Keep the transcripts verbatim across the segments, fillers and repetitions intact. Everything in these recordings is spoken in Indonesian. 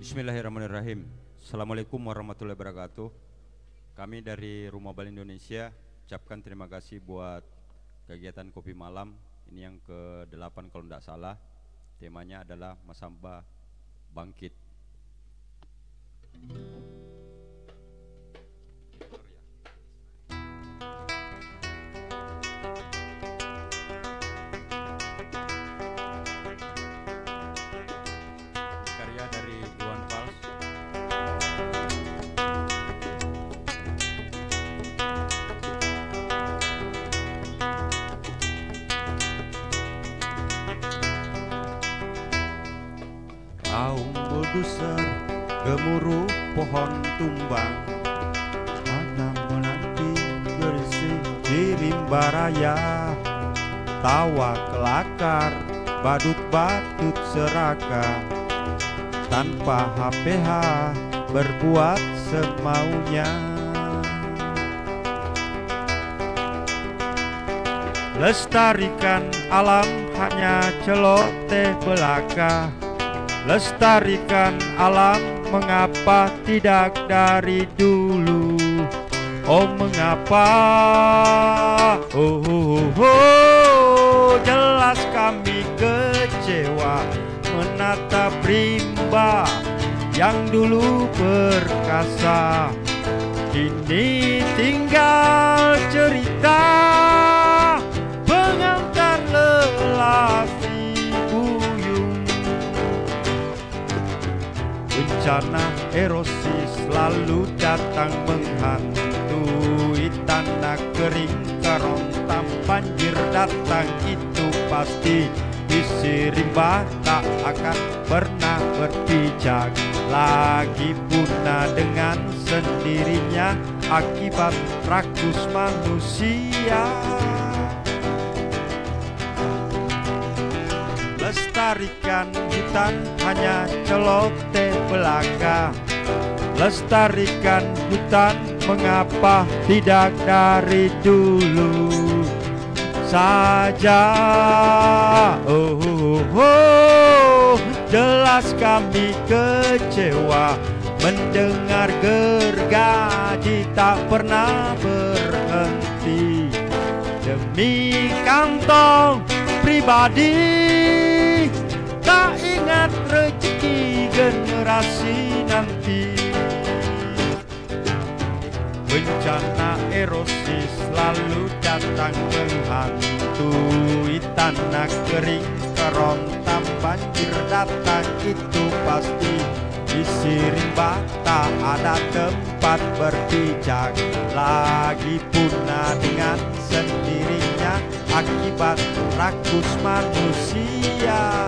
Bismillahirrahmanirrahim. Assalamualaikum warahmatullahi wabarakatuh. Kami dari Rumah Bali Indonesia ucapkan terima kasih buat kegiatan kopi malam. Ini yang ke delapan kalau tidak salah. Temanya adalah Masamba Bangkit. Karya dari Iwan Fals. Kaum berdosa gemuruh pohon tumbang, anak menanti bersih di rimba raya, tawa kelakar badut batut seraka, tanpa H P H berbuat semaunya. Lestarikan alam hanya celoteh belaka, lestarikan alam mengapa tidak dari dulu? Oh mengapa? Oh, oh, oh, oh. Jelas kami kecewa menatap rimba yang dulu perkasa, kini tinggal cerita pengantar lelaki buyung. Bencana erosi selalu datang menghantui tanah kering, kerontang banjir datang itu pasti. Isi rimba tak akan pernah berpijak lagi, punah dengan sendirinya akibat rakus manusia. Lestarikan hutan hanya celoteh belaka, lestarikan hutan mengapa tidak dari dulu saja? Oh, oh, oh, jelas kami kecewa mendengar gergaji tak pernah berhenti demi kantong pribadi, tak ingat rezeki generasi nanti. Bencana erosi selalu datang menghantui tanah kering, kerontang banjir datang itu pasti. Isi rimba tak ada tempat berpijak lagi, punah dengan sendirinya akibat rakus manusia.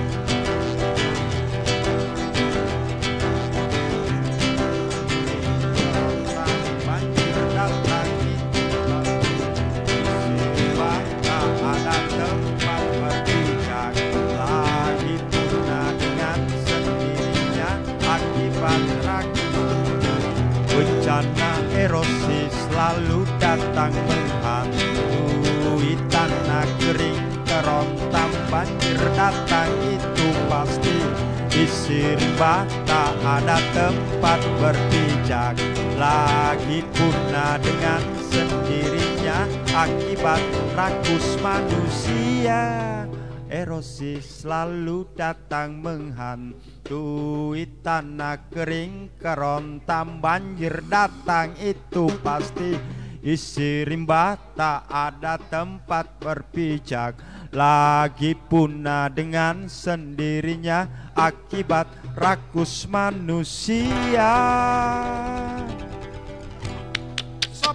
Bencana erosi selalu datang menghantui tanah kering, kerontang banjir datang itu pasti. Isi rimba tak ada tempat berpijak lagi, punah dengan sendirinya akibat rakus manusia. Erosi selalu datang menghantui tanah kering, kerontang banjir datang itu pasti. Isi rimba tak ada tempat berpijak lagi, punah dengan sendirinya akibat rakus manusia. Stop.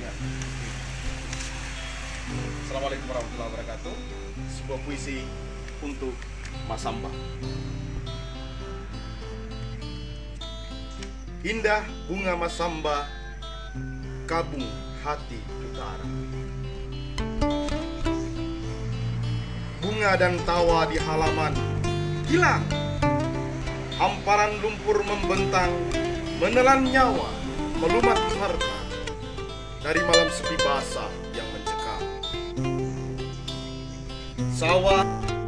Assalamualaikum warahmatullahi wabarakatuh. Sebuah puisi untuk Masamba. Indah bunga Masamba, kabung hati utara. Bunga dan tawa di halaman hilang. Hamparan lumpur membentang, menelan nyawa, melumat harta dari malam sepi basah yang mencekam. Sawah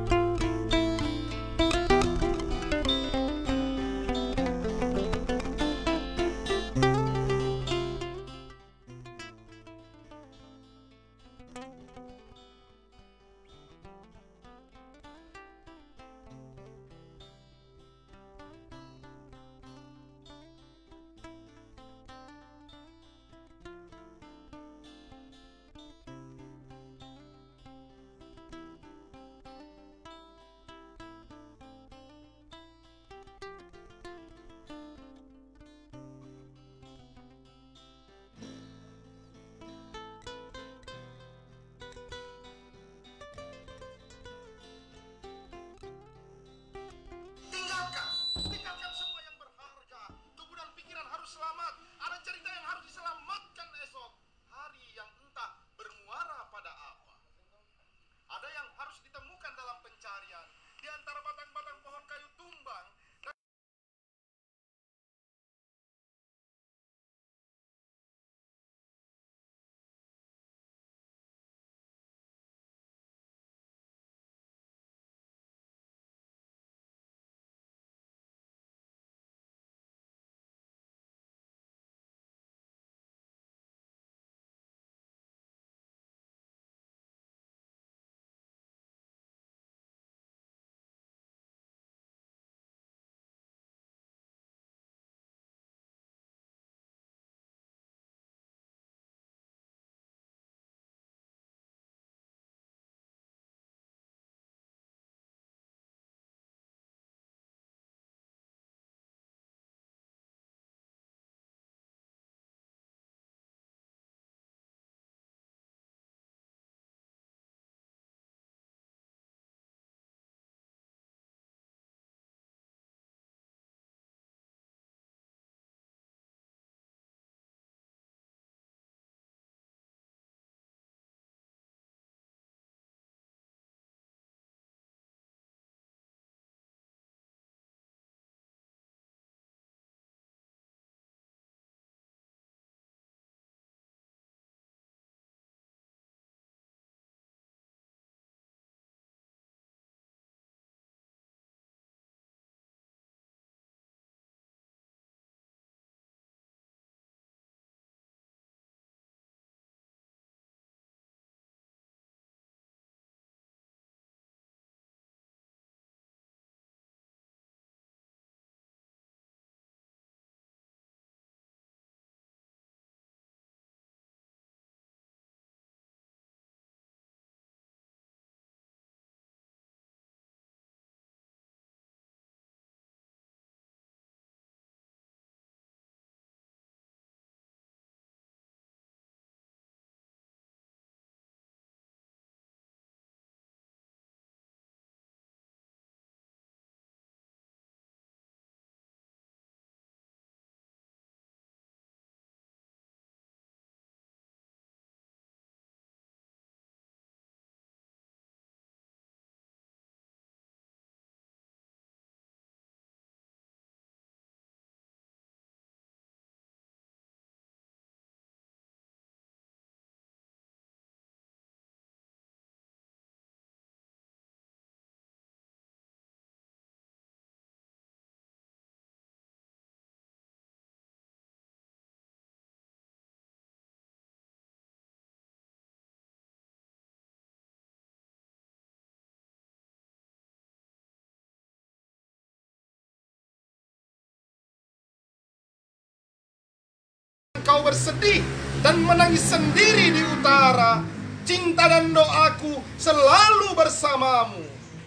kau bersedih dan menangis sendiri di utara, cinta dan doaku selalu bersamamu.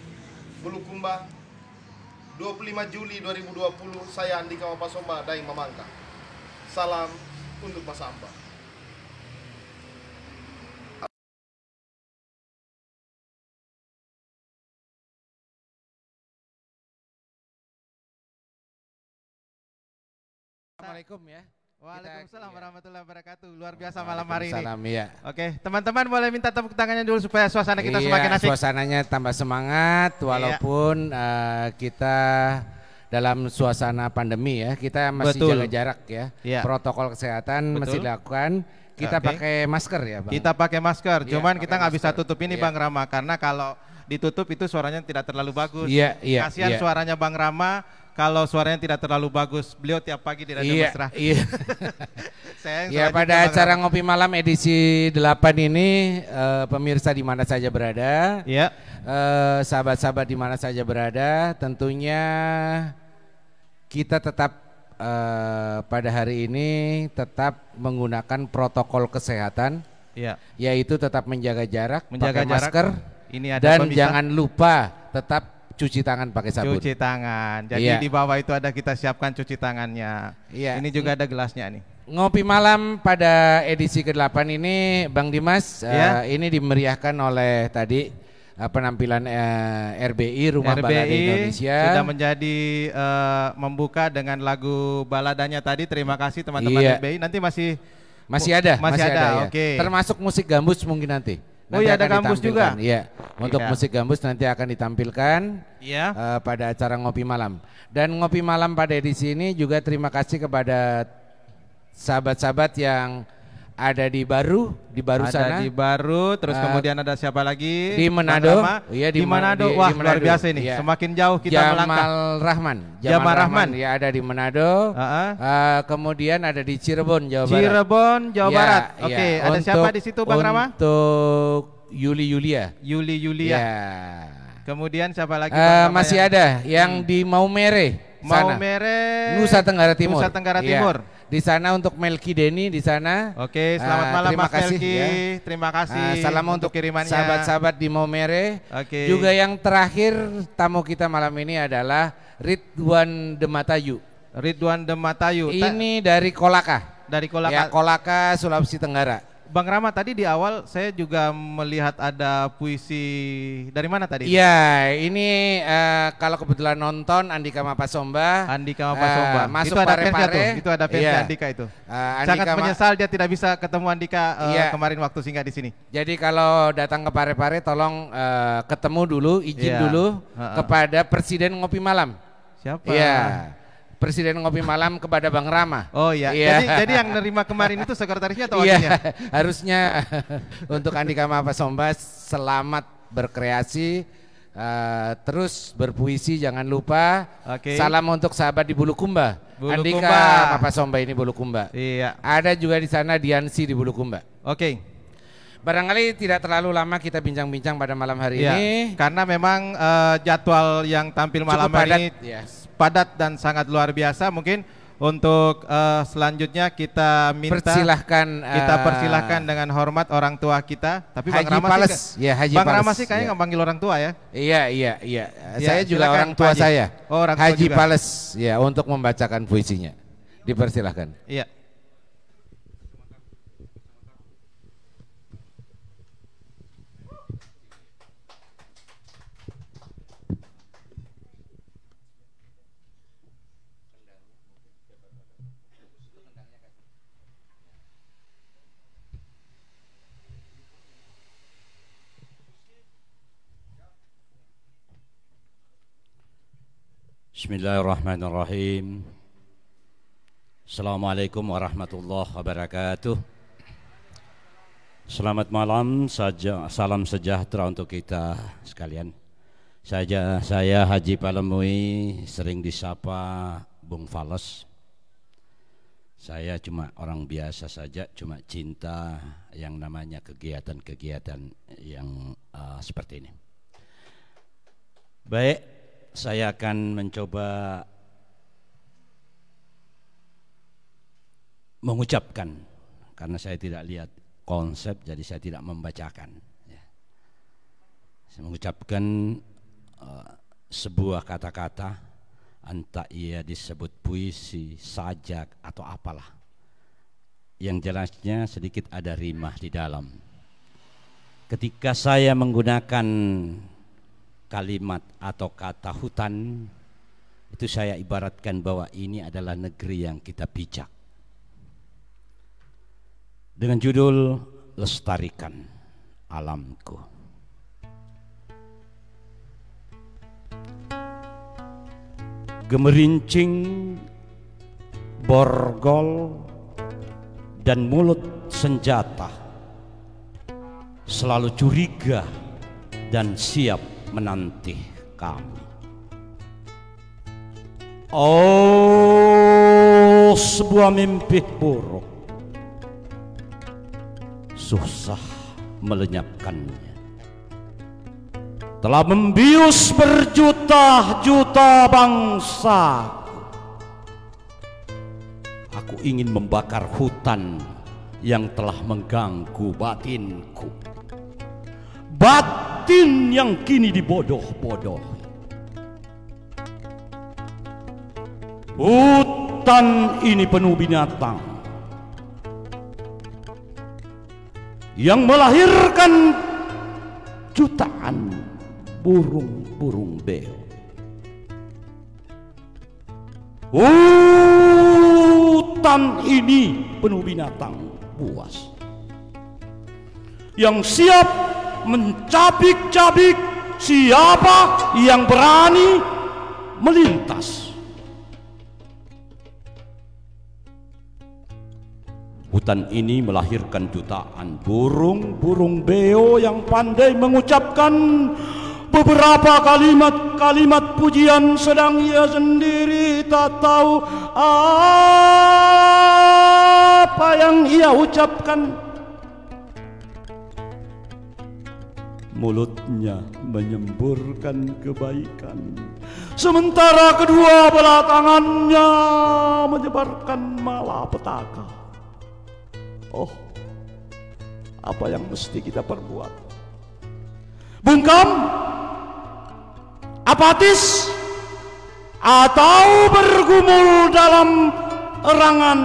Bulukumba, dua puluh lima Juli dua ribu dua puluh, saya Andika Mapasomba, Daeng Mamangka. Salam untuk Masamba. Assalamualaikum ya. Waalaikumsalam Kita, warahmatullahi wabarakatuh. Luar biasa malam hari ini. Salam ya. Oke, teman-teman boleh minta tepuk tangannya dulu supaya suasana kita iya, semakin asik. Suasananya tambah semangat walaupun iya. uh, kita dalam suasana pandemi ya. Kita masih Betul. jaga jarak ya. Iya. Protokol kesehatan Betul. masih dilakukan. Kita Oke. pakai masker ya, Bang. Kita pakai masker. Iya, Cuman pakai kita nggak bisa masker. tutup ini Iya. Bang Rama karena kalau ditutup itu suaranya tidak terlalu bagus. Iya, iya. Kasihan iya. suaranya Bang Rama. Kalau suaranya tidak terlalu bagus, beliau tiap pagi di Radio Iya, Mesra. iya. Saya Ya, pada acara Ngopi Malam edisi delapan ini uh, pemirsa di mana saja berada, ya, uh, sahabat-sahabat di mana saja berada, tentunya kita tetap uh, pada hari ini tetap menggunakan protokol kesehatan, ya, yaitu tetap menjaga jarak, menjaga pakai jarak. masker, Ini ada dan pemisah. jangan lupa tetap cuci tangan pakai sabun. Cuci tangan. Jadi Iya. di bawah itu ada kita siapkan cuci tangannya. Iya. Ini juga ada gelasnya nih. Ngopi Malam pada edisi kedelapan ini, Bang Dimas, Ya. uh, ini dimeriahkan oleh tadi uh, penampilan uh, R B I Rumah R B I Balada Indonesia. sudah menjadi uh, membuka dengan lagu baladanya tadi. Terima kasih teman-teman Iya. R B I. Nanti masih Masih ada, masih ada, ya. oke. Termasuk musik gambus mungkin nanti. Oh Nanti iya, ada akan gambus juga? ditampilkan. Iya, untuk Iya. musik gambus nanti akan ditampilkan Iya. uh, pada acara Ngopi Malam. Dan Ngopi Malam pada edisi ini juga terima kasih kepada sahabat-sahabat yang ada di Baru, di Baru ada sana. di Baru, terus Uh, kemudian ada siapa lagi? di Manado. Bang Rama. Iya, di, di Ma- Manado. di- Wah, di luar Manado. biasa ini. Iya. Semakin jauh kita Jamal melangkah. Rahman. Jamal Rahman. ya ada di Manado. Uh-uh. Uh, kemudian ada di Cirebon, Jawa Barat. Cirebon, Jawa Ya, Barat. ya. Oke, ada siapa Untuk- di situ Bang Rama? Untuk Yuli Yulia. Yuli Yulia. Ya. Kemudian siapa lagi? Uh, Bang Rama masih yang- ada yang di Maumere sana. Maumere, Nusa Tenggara Timur. Nusa Tenggara Iya. Timur. Di sana untuk Melki Deni di sana. Oke, selamat Uh, malam terima Mas kasih, Melki. ya. Terima kasih. Uh, salam untuk kirimannya. sahabat-sahabat di Maumere. Oke. Juga yang terakhir tamu kita malam ini adalah Ridwan Dematayu. Ridwan Dematayu. Ta- Ini dari Kolaka. dari Kolaka. Ya, Kolaka, Sulawesi Tenggara. Bang Rama, tadi di awal saya juga melihat ada puisi dari mana tadi? Iya, ini eh, kalau kebetulan nonton Andika Mapasomba. Andika Mapasomba. Eh, masuk itu ada pare-pare. fansnya tuh. Itu ada fansnya Iya. Andika itu. Eh, Sangat Andika Ma- menyesal dia tidak bisa ketemu Andika eh, Iya. kemarin waktu singgah di sini. Jadi kalau datang ke Pare-Pare tolong eh, ketemu dulu, izin Iya. dulu Ha-ha. kepada Presiden Ngopi Malam. Siapa? Iya. Presiden Ngopi Malam kepada Bang Rama. Oh iya. Iya. Jadi jadi yang nerima kemarin itu sekretarisnya atau Iya, wakilnya? harusnya untuk Andika Mapasomba selamat berkreasi, eh, terus berpuisi jangan lupa. Oke. Salam untuk sahabat di Bulukumba. Andika Bulukumba. Mapasomba ini Bulukumba. Iya. Ada juga di sana Diansi di Bulukumba. Oke. Barangkali tidak terlalu lama kita bincang-bincang pada malam hari Iya. ini. Karena memang eh, jadwal yang tampil malam Cukup hari padat, ini ya. padat dan sangat luar biasa. Mungkin untuk eh, selanjutnya kita minta Persilahkan kita eh, persilahkan dengan hormat orang tua kita. Tapi Bang Haji Rama Pales. sih, Ya, Haji Bang Pales. Rama sih kayaknya Ya. nggak panggil orang tua ya. Iya, iya, iya. Ya, Saya juga silakan, orang Pak tua Haji. saya. Oh, orang tua Haji juga. Pales ya untuk membacakan puisinya. Dipersilahkan. Iya. Bismillahirrahmanirrahim. Assalamualaikum warahmatullahi wabarakatuh. Selamat malam, saja, salam sejahtera untuk kita sekalian. Saya, saya Haji Palemui, sering disapa Bung Fales. Saya cuma orang biasa saja, cuma cinta yang namanya kegiatan-kegiatan yang uh, seperti ini. Baik. Saya akan mencoba mengucapkan, karena saya tidak lihat konsep, jadi saya tidak membacakan. Ya. Saya mengucapkan uh, sebuah kata-kata, entah ia disebut puisi, sajak, atau apalah. Yang jelasnya sedikit ada rimah di dalam. Ketika saya menggunakan kalimat atau kata hutan, Itu saya ibaratkan bahwa ini adalah negeri yang kita pijak. Dengan judul Lestarikan Alamku. Gemerincing, borgol, dan mulut senjata selalu curiga dan siap menanti kami. Oh, sebuah mimpi buruk, susah melenyapkannya. Telah membius berjuta-juta bangsa. Aku ingin membakar hutan yang telah mengganggu batinku. Batin yang kini dibodoh-bodoh. Hutan ini penuh binatang yang melahirkan jutaan burung-burung beo. Hutan ini penuh binatang buas yang siap mencabik-cabik siapa yang berani melintas. Hutan ini melahirkan jutaan burung-burung beo yang pandai mengucapkan beberapa kalimat-kalimat pujian, sedang ia sendiri tak tahu apa yang ia ucapkan. Mulutnya menyemburkan kebaikan, sementara kedua belah tangannya menyebarkan malapetaka. Oh, apa yang mesti kita perbuat? Bungkam, apatis, atau bergumul dalam erangan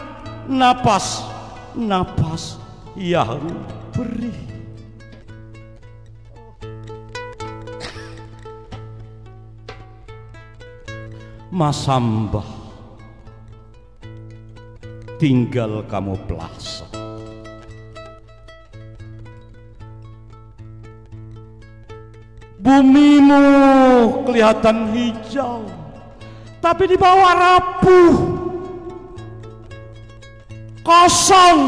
napas-napas yang perih. Masambah, tinggal kamu pelasa. Bumimu kelihatan hijau, tapi di bawah rapuh, kosong,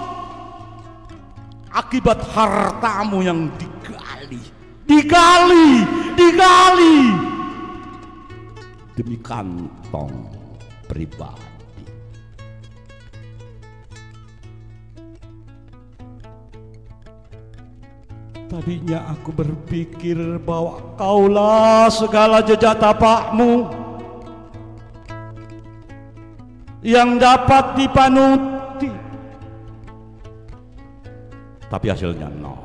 akibat hartamu yang digali, digali, digali demi kantong pribadi. Tadinya aku berpikir bahwa kaulah segala jejak tapakmu yang dapat dipanuti, tapi hasilnya nol.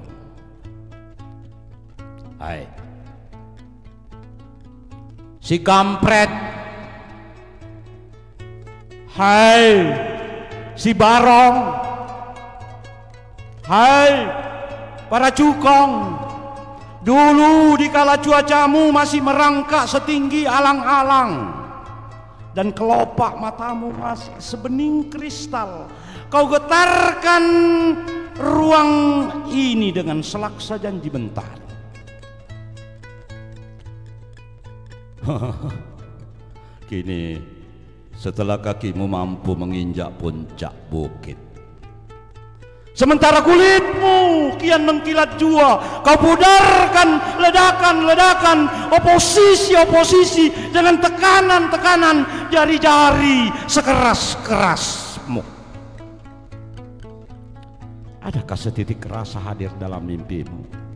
Hai, si kampret, hai, si barong, hai, para cukong, dulu dikala cuacamu masih merangkak setinggi alang-alang dan kelopak matamu masih sebening kristal, kau getarkan ruang ini dengan selaksa janji mentari. Kini setelah kakimu mampu menginjak puncak bukit, sementara kulitmu kian mengkilat jua, kau pudarkan ledakan-ledakan, oposisi-oposisi dengan tekanan-tekanan jari-jari sekeras-kerasmu. Adakah setitik rasa hadir dalam mimpimu?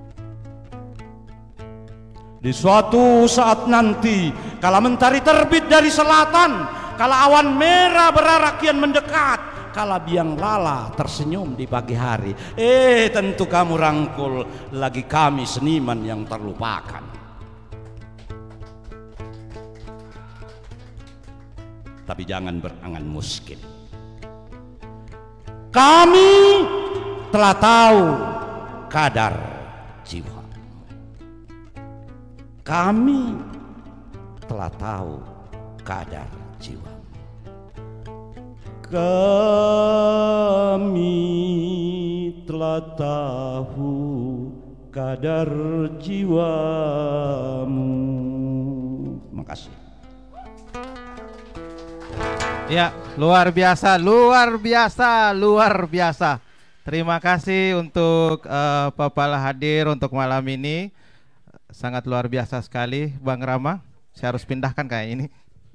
Di suatu saat nanti, kala mentari terbit dari selatan, kala awan merah berarak kian mendekat, kala biang lala tersenyum di pagi hari, eh tentu kamu rangkul lagi kami seniman yang terlupakan. Tapi jangan berangan muskin. Kami telah tahu kadar jiwa. Kami telah telah tahu kadar jiwa. Kami telah tahu kadar jiwamu. Terima kasih. Ya, luar biasa, luar biasa, luar biasa. Terima kasih untuk uh, Bapak hadir untuk malam ini. Sangat luar biasa sekali, Bang Rama. Saya harus pindahkan kayak ini.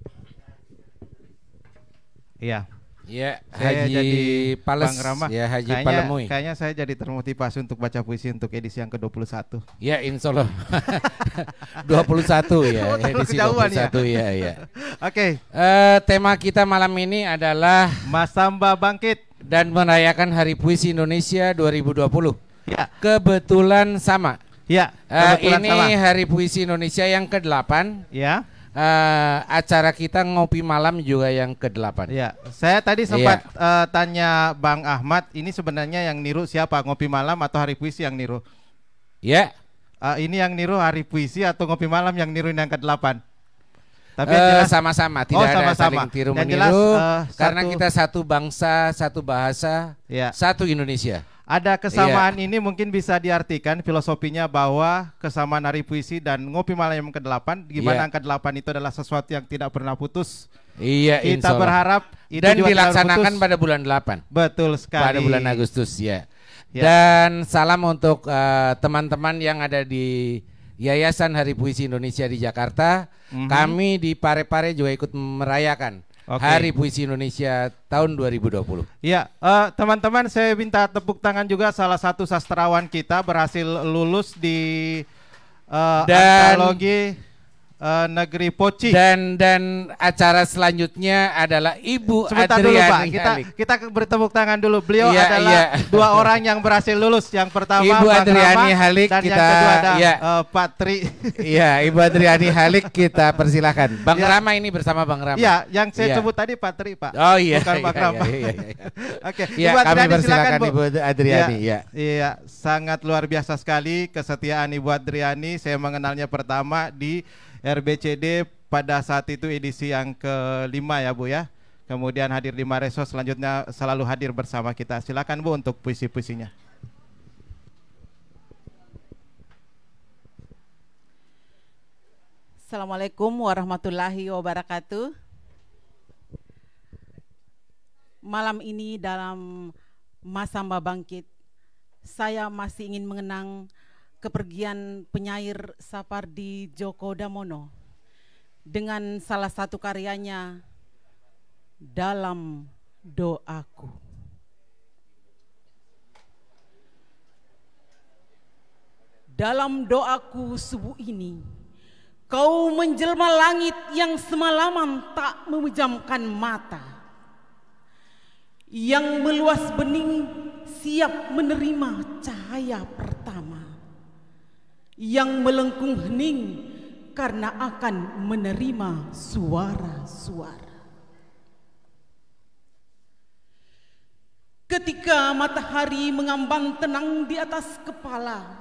Iya. Ya, Saya Haji jadi Pales, Bang Rama. ya Haji Kayaknya, Palemui. kayaknya saya jadi termotivasi untuk baca puisi untuk edisi yang ke dua puluh satu. Ya, insya Allah. dua puluh satu ya, edisi dua puluh satu ya, ya. Oke. Eh, tema kita malam ini adalah Masamba Bangkit dan merayakan Hari Puisi Indonesia dua ribu dua puluh. Ya. Kebetulan sama. Ya, Eh, kebetulan ini sama. Hari Puisi Indonesia yang kedelapan. Ya. Eh, acara kita ngopi malam juga yang kedelapan. Ya, saya tadi sempat uh, tanya Bang Ahmad, ini sebenarnya yang niru siapa, ngopi malam atau Hari Puisi yang niru? Ya. Uh, ini yang niru Hari Puisi atau ngopi malam yang niru yang kedelapan? Tapi Eh, yang jelas, sama-sama, tidak Oh, ada sama-sama. saling tiru Yang meniru, jelas, uh, karena satu- kita satu bangsa, satu bahasa, Ya. satu Indonesia. ada kesamaan ini mungkin bisa diartikan filosofinya bahwa kesamaan Hari Puisi dan ngopi malam yang kedelapan, di mana Iya. angka delapan itu adalah sesuatu yang tidak pernah putus. Iya, Kita insya Allah. berharap itu Dan juga tidak dilaksanakan putus. pada bulan delapan. Betul sekali. Pada bulan Agustus ya. Ya. Dan salam untuk eh, teman-teman yang ada di Yayasan Hari Puisi Indonesia di Jakarta. Mhm. Kami di Parepare juga ikut merayakan Oke. Hari Puisi Indonesia tahun dua ribu dua puluh. Ya, eh, teman-teman, saya minta tepuk tangan juga salah satu sastrawan kita berhasil lulus di eh, Dan- antologi eh, Negeri Poci. Dan dan acara selanjutnya adalah Ibu Sebentar dulu Pak, Adriani kita Halik. kita bertepuk tangan dulu. Beliau Iya, adalah iya. dua orang yang berhasil lulus. Yang pertama Ibu Bang Adriani Rama, Halik, dan yang kita- kedua ada iya. eh, Pak Tri. Iya, Ibu Adriani Halik kita persilahkan. Bang Ya. Rama ini bersama Bang Rama. Ya, yang saya Iya. sebut tadi Pak Tri, Pak. Oh iya, Bukan Bang iya, Rama. iya, iya, iya. Oke, Iya, Ibu kami Adriani persilakan silakan, Bu. Ibu Adriani, Ya, ya. Iya, sangat luar biasa sekali kesetiaan Ibu Adriani. Saya mengenalnya pertama di R B C D pada saat itu edisi yang kelima ya Bu ya. Kemudian hadir di Mareso, selanjutnya selalu hadir bersama kita. Silakan Bu untuk puisi-puisinya. Assalamualaikum warahmatullahi wabarakatuh. Malam ini dalam Masamba Bangkit, saya masih ingin mengenang kepergian penyair Sapardi Djoko Damono dengan salah satu karyanya, Dalam Doaku. Dalam doaku subuh ini, kau menjelma langit yang semalaman tak memejamkan mata, yang meluas bening siap menerima cahaya pertama, yang melengkung hening karena akan menerima suara-suara. Ketika matahari mengambang tenang di atas kepala,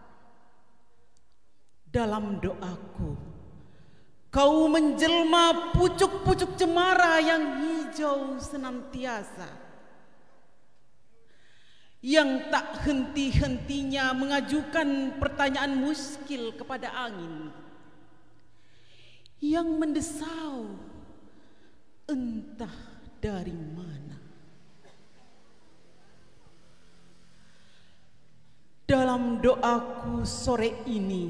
dalam doaku kau menjelma pucuk-pucuk cemara yang hijau senantiasa, yang tak henti-hentinya mengajukan pertanyaan muskil kepada angin, yang mendesau entah dari mana. Dalam doaku sore ini,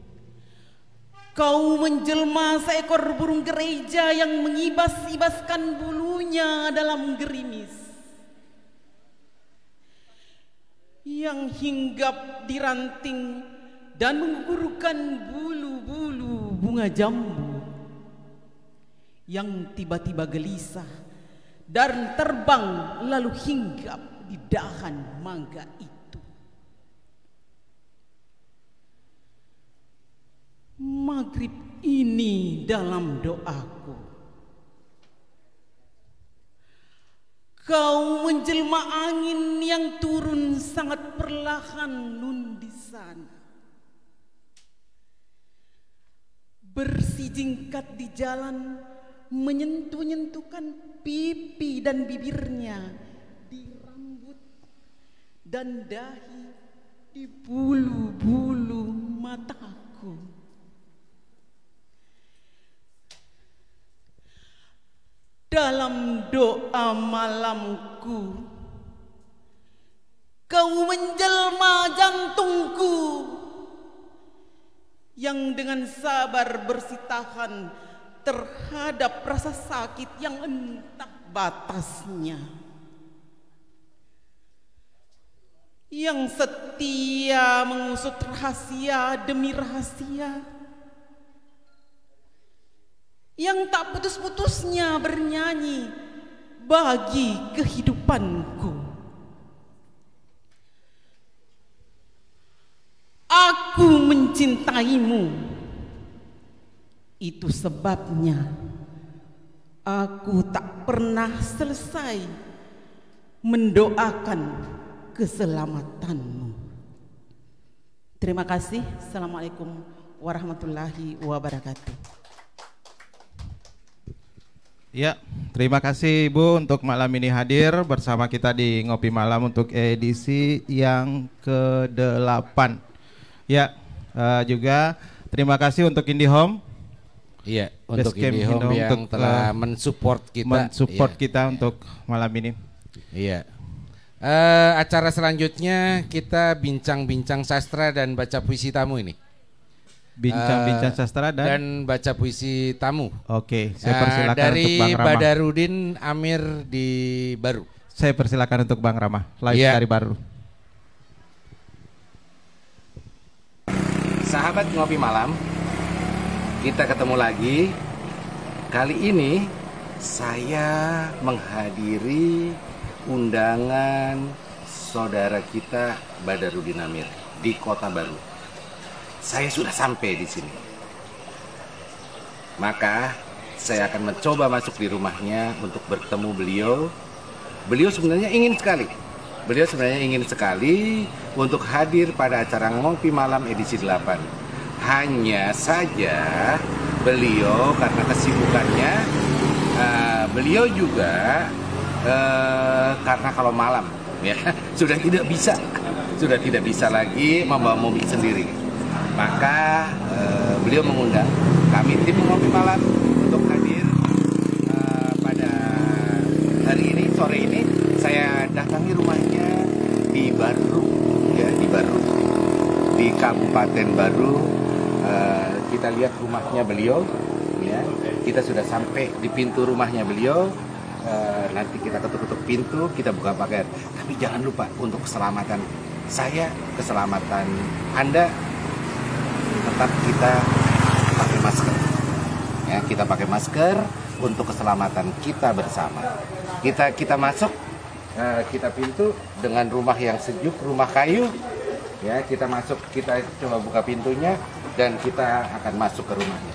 kau menjelma seekor burung gereja yang mengibas-ibaskan bulunya dalam gerimis, yang hinggap di ranting dan menggugurkan bulu-bulu bunga jambu, yang tiba-tiba gelisah dan terbang lalu hinggap di dahan mangga itu. Maghrib ini dalam doaku, kau menjelma angin yang turun sangat perlahan nun di sana, bersijingkat di jalan, menyentuh-nyentuhkan pipi dan bibirnya, di rambut dan dahi, di bulu-bulu mataku. Dalam doa malamku, kau menjelma jantungku yang dengan sabar bersitahan terhadap rasa sakit yang entah batasnya, yang setia mengusut rahasia demi rahasia, yang tak putus-putusnya bernyanyi bagi kehidupanku. Aku mencintaimu, itu sebabnya aku tak pernah selesai mendoakan keselamatanmu. Terima kasih. Assalamualaikum warahmatullahi wabarakatuh. Ya, terima kasih Ibu untuk malam ini hadir bersama kita di Ngopi Malam untuk edisi yang kedelapan. Ya, uh, juga terima kasih untuk IndiHome. Iya, untuk Basecamp IndiHome Indo yang untuk, telah uh, mensupport kita. Mensupport Iya. kita untuk malam ini. Iya. Uh, acara selanjutnya kita bincang-bincang sastra dan baca puisi tamu ini. Bincang-bincang Uh, sastra dan, dan baca puisi tamu. Oke, saya Uh, persilakan dari untuk Bang Rama. Badarudin Amir di Baru. Saya persilakan untuk Bang Rama, live Iya. dari Baru. Sahabat Ngopi Malam, kita ketemu lagi. Kali ini saya menghadiri undangan saudara kita Badarudin Amir di Kota Baru. Saya sudah sampai di sini. Maka saya akan mencoba masuk di rumahnya untuk bertemu beliau. Beliau sebenarnya ingin sekali. Beliau sebenarnya ingin sekali untuk hadir pada acara Ngopi Malam edisi delapan. Hanya saja beliau karena kesibukannya, uh, beliau juga uh, karena kalau malam ya sudah tidak bisa, sudah tidak bisa lagi membawa mobil sendiri. Maka uh, beliau mengundang kami tim Ngopi Malam untuk hadir uh, pada hari ini, sore ini. Saya datangi rumahnya di Baru, ya di Baru, di Kabupaten Baru. Uh, kita lihat rumahnya beliau, ya. Kita sudah sampai di pintu rumahnya beliau. Uh, nanti kita ketuk-ketuk pintu, kita buka pagar. Tapi jangan lupa untuk keselamatan saya, keselamatan Anda, tetap kita pakai masker. Ya, kita pakai masker untuk keselamatan kita bersama. Kita kita masuk, uh, kita pintu dengan rumah yang sejuk, rumah kayu. Ya, kita masuk, kita coba buka pintunya dan kita akan masuk ke rumahnya.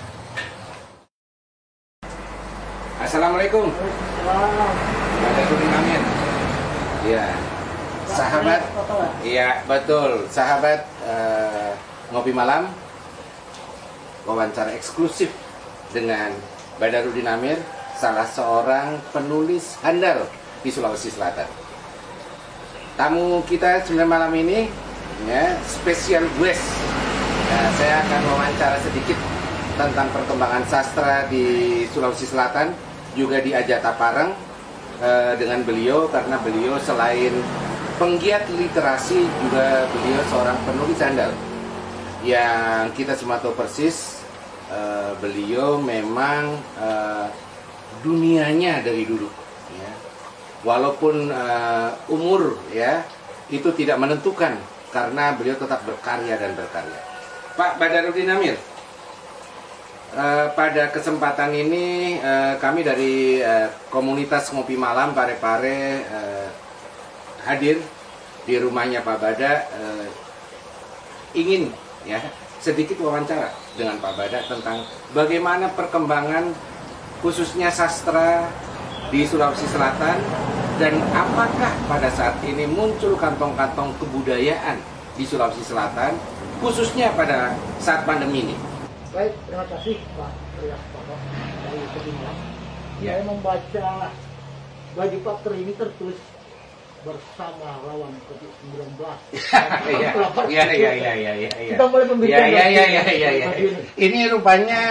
Assalamualaikum. Badarudin Amir. Ya, sahabat. Iya betul, sahabat uh, Ngopi Malam. Wawancara eksklusif dengan Badarudin Amir, salah seorang penulis handal di Sulawesi Selatan. Tamu kita sebenarnya malam ini, ya, spesial guest. Nah, saya akan wawancara sedikit tentang perkembangan sastra di Sulawesi Selatan, juga di Ajata Pareng eh, dengan beliau, karena beliau selain penggiat literasi, juga beliau seorang penulis handal. Yang kita semua tahu persis, eh, beliau memang eh, dunianya dari dulu. Ya. Walaupun uh, umur ya itu tidak menentukan, karena beliau tetap berkarya dan berkarya. Pak Badarudin Amir, uh, pada kesempatan ini uh, kami dari uh, komunitas Ngopi Malam Pare-Pare uh, hadir di rumahnya Pak Bada, uh, ingin ya sedikit wawancara dengan Pak Bada tentang bagaimana perkembangan khususnya sastra di Sulawesi Selatan, dan apakah pada saat ini muncul kantong-kantong kebudayaan di Sulawesi Selatan, khususnya pada saat pandemi ini. Baik, terima kasih Pak Rias Toto dari Kedinginan. Ya. Saya membaca baju Pak Tri ini tertulis bersama lawan covid sembilan belas. Iya, iya, iya, iya, iya, iya. Kita mulai pemberitaan. Iya, iya, iya, iya, iya. Ini rupanya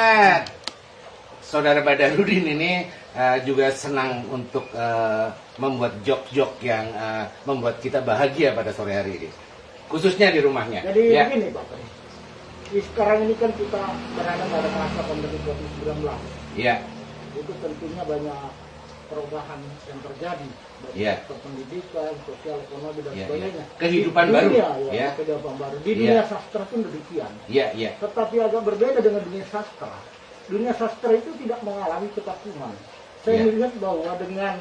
Saudara Badarudin ini uh, juga senang untuk uh, membuat jok-jok yang uh, membuat kita bahagia pada sore hari ini, khususnya di rumahnya. Jadi ya. begini Pak Tri, sekarang ini kan kita berada pada masa pandemi covid sembilan belas. Iya. Itu tentunya banyak perubahan yang terjadi, baik Ya. pendidikan, sosial, ekonomi dan Ya, sebagainya. ya. Kehidupan di baru. dunia, ya, Ya. kehidupan baru. Di Ya. dunia sastra pun demikian. Iya, iya. Tetapi agak berbeda dengan dunia sastra. Dunia sastra itu tidak mengalami ketakuman. Saya Ya. melihat bahwa dengan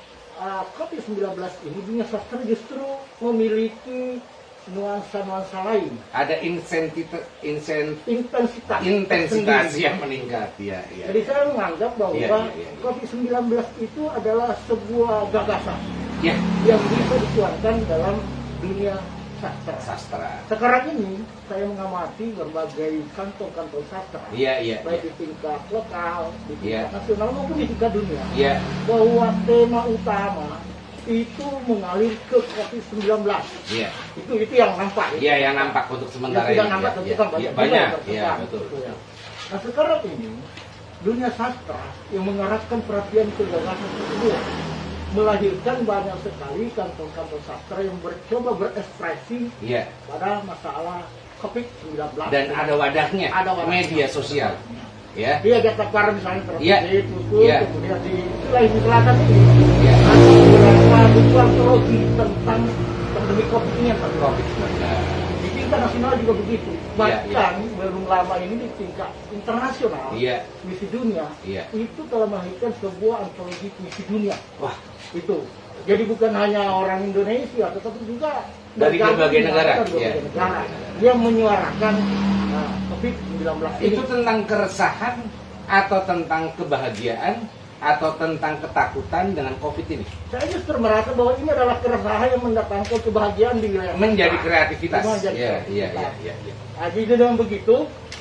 uh, covid sembilan belas ini dunia sastra justru memiliki nuansa-nuansa lain. Ada insentif, insen, Intensitas. intensitas tersendiri. yang meningkat. Ya, ya. Jadi saya menganggap bahwa Ya, ya, ya, ya. covid sembilan belas itu adalah sebuah gagasan Ya, yang bisa dituangkan dalam dunia sastra. sastra. Sekarang ini saya mengamati berbagai kantong-kantong sastra, Iya, iya, baik iya. di tingkat lokal, di tingkat Iya. nasional maupun di tingkat dunia, Iya, bahwa tema utama itu mengalir ke covid sembilan belas. iya. Itu itu yang nampak. Iya, yang nampak untuk sementara yang tidak ini. nampak Ya, tentu ya, kan ya, banyak, banyak. juga yang Iya, tertekan, betul. gitu ya. Nah sekarang ini dunia sastra yang mengarahkan perhatian ke gagasan tersebut melahirkan banyak sekali kantong-kantong sastra yang mencoba berekspresi Iya. pada masalah covid sembilan belas. Dan ada wadahnya, Ada wadahnya. media sosial. Ya. Dia Jakarta misalnya Iya. terbit, tutup, Iya. kemudian di Sulawesi Selatan ini Iya. ada beberapa buku antologi tentang pandemi covid ini yang terjadi. covid sembilan belas. Di tingkat nasional juga begitu. Iya, Bahkan belum lama ini di tingkat internasional, Iya. puisi dunia, Iya. itu telah melahirkan sebuah antologi puisi dunia. Wah, Itu. Jadi bukan hanya orang Indonesia, tetapi juga Dari berbagai negara. dari berbagai Iya. negara yang menyuarakan nah, covid sembilan belas ini. itu tentang keresahan atau tentang kebahagiaan atau tentang ketakutan dengan Covid ini? Saya justru merasa bahwa ini adalah keresahan yang mendatangkan kebahagiaan di wilayah Menjadi kita. kreativitas. Menjadi Iya, iya, iya, kreativitas. iya, iya. Nah, jadi dengan begitu,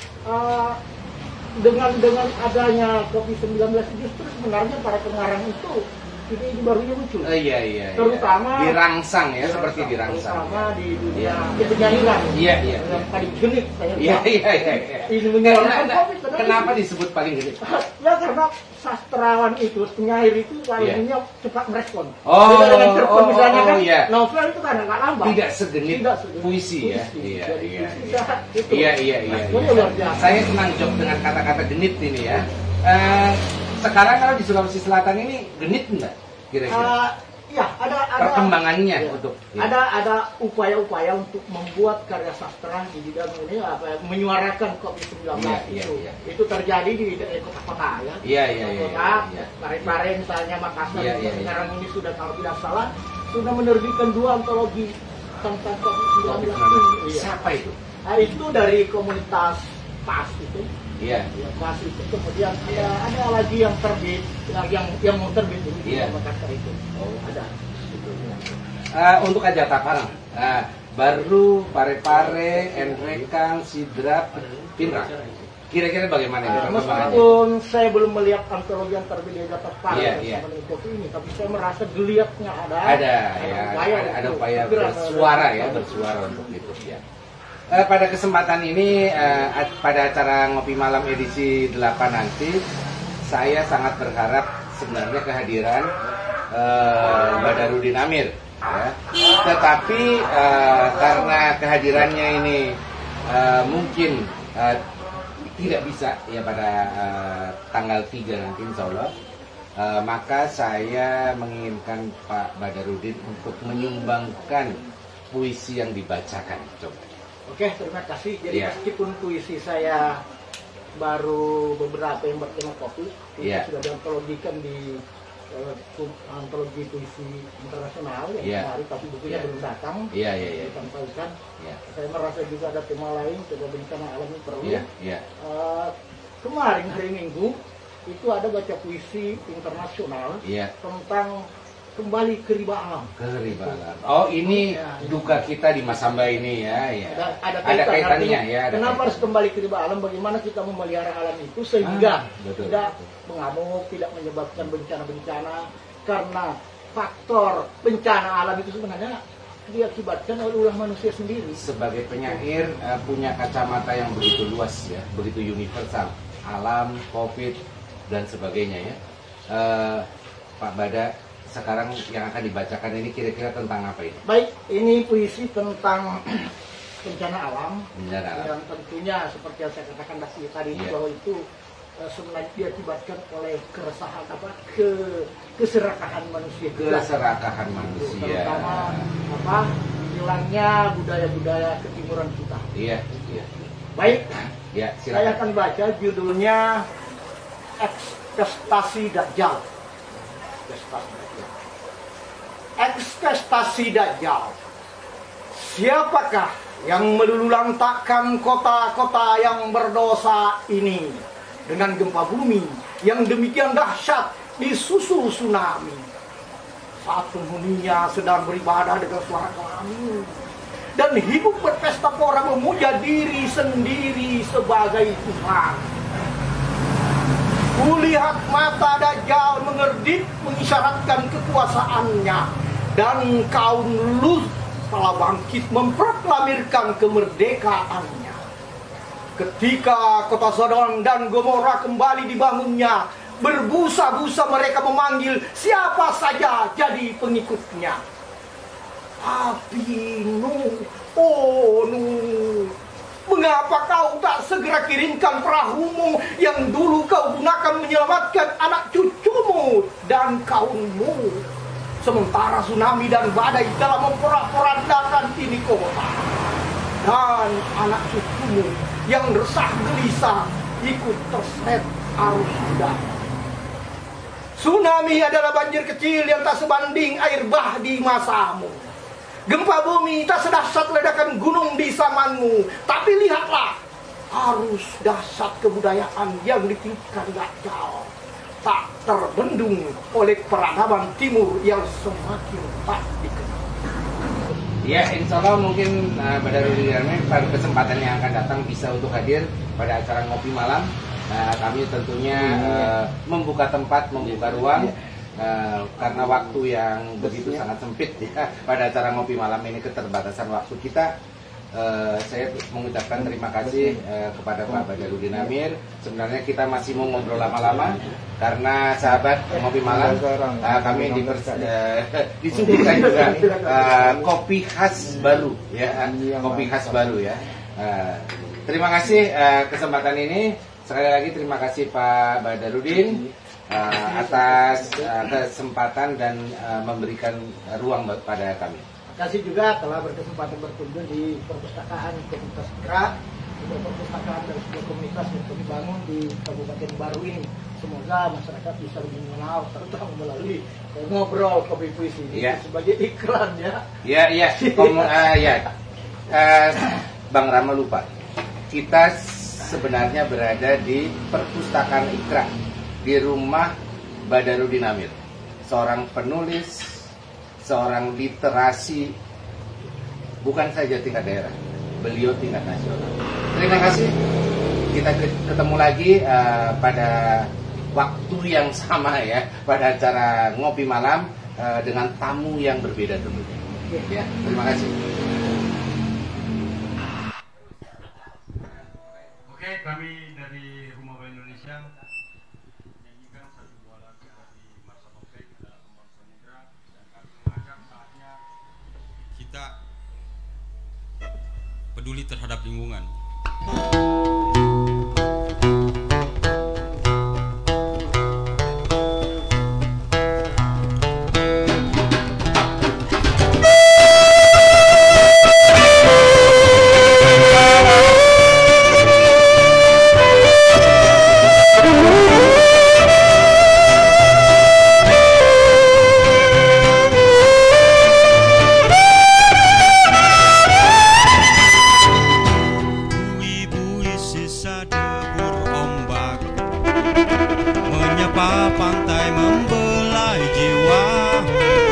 uh, dengan dengan adanya covid sembilan belas justru sebenarnya para pengarang itu ide-ide barunya muncul. Oh, iya, iya, iya. Terutama dirangsang ya, seperti dirangsang. Terutama di dunia Iya. penyanyian. Iya, iya, Yang iya. paling genit saya Iya, bilang. iya, iya, iya. Ini menyuarakan Karena- covid. karena Kenapa ini- disebut paling gede? Ya karena sastrawan itu, penyair itu paling Iya. cepat merespon. Oh, Beda dengan cerpen oh, misalnya oh, kan, iya. novel itu kadang nggak lambat. Tidak segenit Tidak segenit puisi ya. puisi. Iya, Jadi iya, puisi iya. jahat itu. Iya, iya, iya. Responnya iya. luar biasa. Saya senang jok dengan kata-kata genit ini ya. Eh, sekarang kalau di Sulawesi Selatan ini genit enggak kira-kira? Ah, ya, ada ada Perkembangannya ya, untuk ya. ada ada upaya-upaya untuk membuat karya sastra di bidang ini apa ya, menyuarakan covid sembilan belas Iya, itu. iya, iya. Itu terjadi di daerah kota-kota ya. Iya, iya, iya, Kota, iya, iya. Pare-Pare misalnya Makassar Iya, juga iya, iya. sekarang ini sudah kalau tidak salah sudah menerbitkan dua antologi tentang covid sembilan belas Covid sembilan belas. ini. Iya. Siapa itu? Nah, itu dari komunitas P A S itu. Iya. Ya, P A S itu kemudian ada ada lagi yang terbit yang yang, yang mau terbit ini di Iya. Makassar itu. Oh. Ada. Itu. Eh, untuk aja Taparang, eh, baru Pare-Pare, Enrekang, Sidrap, Pinrang. Kira-kira bagaimana ini Uh, perkembangannya? meskipun saya belum melihat antologi yang terbit di Jakarta Pak Iya, yang iya. sama dengan kopi ini, tapi saya merasa geliatnya ada. Ada ya, upaya ada, ada untuk- upaya hampir ada- bersuara ada- ya, bersuara untuk itu ya. Eh, pada kesempatan ini, eh, at- pada acara Ngopi Malam edisi delapan nanti, saya sangat berharap sebenarnya kehadiran eh, Badarudin Amir. Ya. Tetapi eh, karena kehadirannya ini eh, mungkin eh, tidak bisa ya pada eh, tanggal tiga nanti insya Allah, eh, maka saya menginginkan Pak Badarudin untuk menyumbangkan puisi yang dibacakan. Coba. Oke, terima kasih. Jadi Iya. meskipun puisi saya baru beberapa yang bertema kopi, itu Iya. sudah diantologikan di eh, pu- antologi puisi internasional yang Iya. kemarin, tapi bukunya Iya. belum datang. Iya, iya, iya. Disampaikan. Iya, Saya merasa juga ada tema lain, coba bencana alam ini perlu. iya, iya. Eh, kemarin hari Minggu itu ada baca puisi internasional Iya. tentang kembali ke riba alam. Ke riba alam. Oh, ini ya, duka kita di Masamba ini ya, ya. Ada, ada, ada kaitan, kaitannya artinya, ya. Ada kenapa kaitan. harus kembali ke riba alam? Bagaimana kita memelihara alam itu sehingga Ah, betul, tidak betul. mengamuk, tidak menyebabkan bencana-bencana, karena faktor bencana alam itu sebenarnya diakibatkan oleh ulah manusia sendiri. Sebagai penyair uh, punya kacamata yang begitu luas ya, begitu universal, alam, covid dan sebagainya ya. Uh, Pak Bada, sekarang yang akan dibacakan ini kira-kira tentang apa ini? Baik, ini puisi tentang bencana alam, Bencana alam. yang tentunya seperti yang saya katakan tadi Iya. bahwa itu uh, sebenarnya diakibatkan oleh keresahan apa ke keserakahan manusia. Keserakahan manusia. Terutama apa hilangnya budaya-budaya ketimuran kita. Iya, iya. Baik, Ya, saya silakan. akan baca judulnya Ekspektasi Dajjal. Ekspektasi Dajjal. Ekspektasi Dajjal. Siapakah yang melululantakkan kota-kota yang berdosa ini dengan gempa bumi yang demikian dahsyat disusul tsunami? Saat penghuninya sedang beribadah dengan suara kelamin dan hidup berpesta pora memuja diri sendiri sebagai Tuhan. Kulihat mata Dajjal mengerdip mengisyaratkan kekuasaannya, dan kaum Lut telah bangkit memproklamirkan kemerdekaannya. Ketika kota Sodom dan Gomora kembali dibangunnya, berbusa-busa mereka memanggil siapa saja jadi pengikutnya. Tapi Nuh, oh Nuh, mengapa kau tak segera kirimkan perahumu yang dulu kau gunakan menyelamatkan anak cucumu dan kaummu? Sementara tsunami dan badai telah memporak-porandakan ini kota, dan anak cucumu yang resah gelisah ikut terseret arus udara. Tsunami adalah banjir kecil yang tak sebanding air bah di masamu. Gempa bumi tak sedahsyat ledakan gunung di zamanmu. Tapi lihatlah, arus dahsyat kebudayaan yang ditiupkan Dajjal tak terbendung oleh peradaban timur yang semakin tak dikenal. Ya, insya Allah mungkin uh, Badarudin Amir pada kesempatan yang akan datang bisa untuk hadir pada acara ngopi malam. Uh, kami tentunya uh, membuka tempat, membuka ruang. Uh, karena waktu yang begitu sangat sempit ya pada acara ngopi malam ini, keterbatasan waktu kita, uh, saya mengucapkan terima kasih uh, kepada Pak Badarudin Amir. Sebenarnya kita masih mau ngobrol lama-lama karena sahabat ngopi malam uh, kami di, uh, disuguhkan juga uh, kopi khas baru ya, kopi khas baru ya. Uh, terima kasih uh, kesempatan ini. Sekali lagi terima kasih Pak Badarudin Uh, atas uh, kesempatan dan uh, memberikan ruang pada kami. Terima kasih juga telah berkesempatan berkunjung di perpustakaan komunitas Ikra, sebuah perpustakaan dan sebuah komunitas yang kami bangun di Kabupaten Baru ini. Semoga masyarakat bisa lebih mengenal, terutama melalui ngobrol kopi puisi ini ya. Sebagai iklan ya. Ya, ya, Kom, uh, ya. Uh, Bang Rama lupa, kita sebenarnya berada di perpustakaan Ikra, di rumah Badarudin Amir, seorang penulis, seorang literasi, bukan saja tingkat daerah, beliau tingkat nasional. Terima kasih. Kita ketemu lagi uh, pada waktu yang sama ya, pada acara ngopi malam uh, dengan tamu yang berbeda tentunya. Ya, terima kasih. Oke, kami dari Rumah Bali Indonesia menyanyikan satu buah lagu dari Marsa Topeng, adalah Kembang Samudra, dan kami mengajak saatnya Kita peduli terhadap lingkungan. Bui-bui sisa debur ombak menyapa pantai membelai jiwa.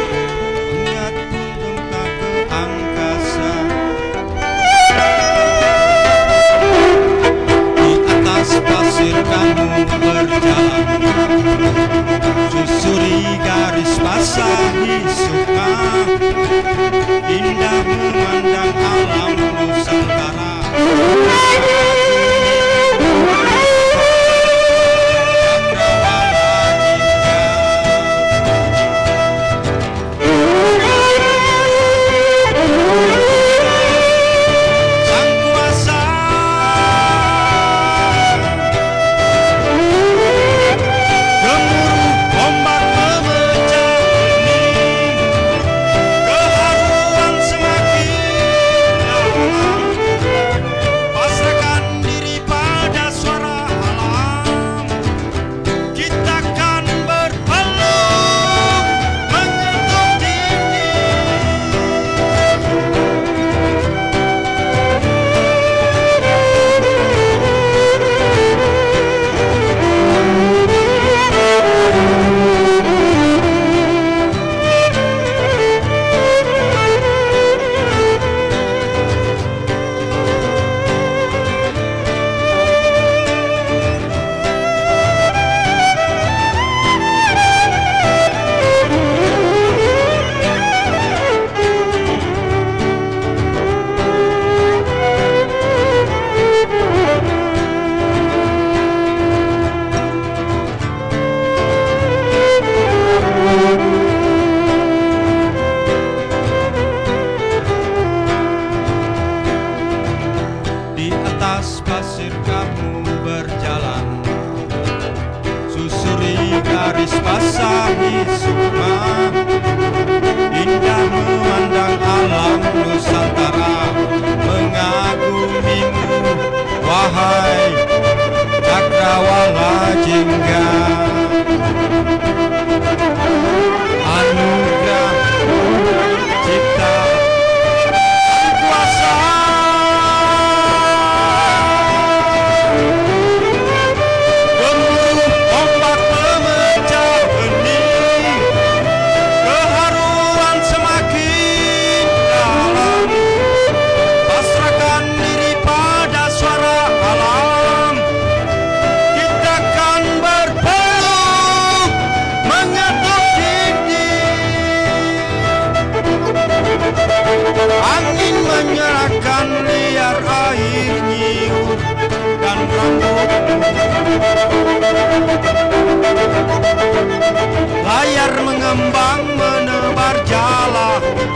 Layar mengembang menebar jala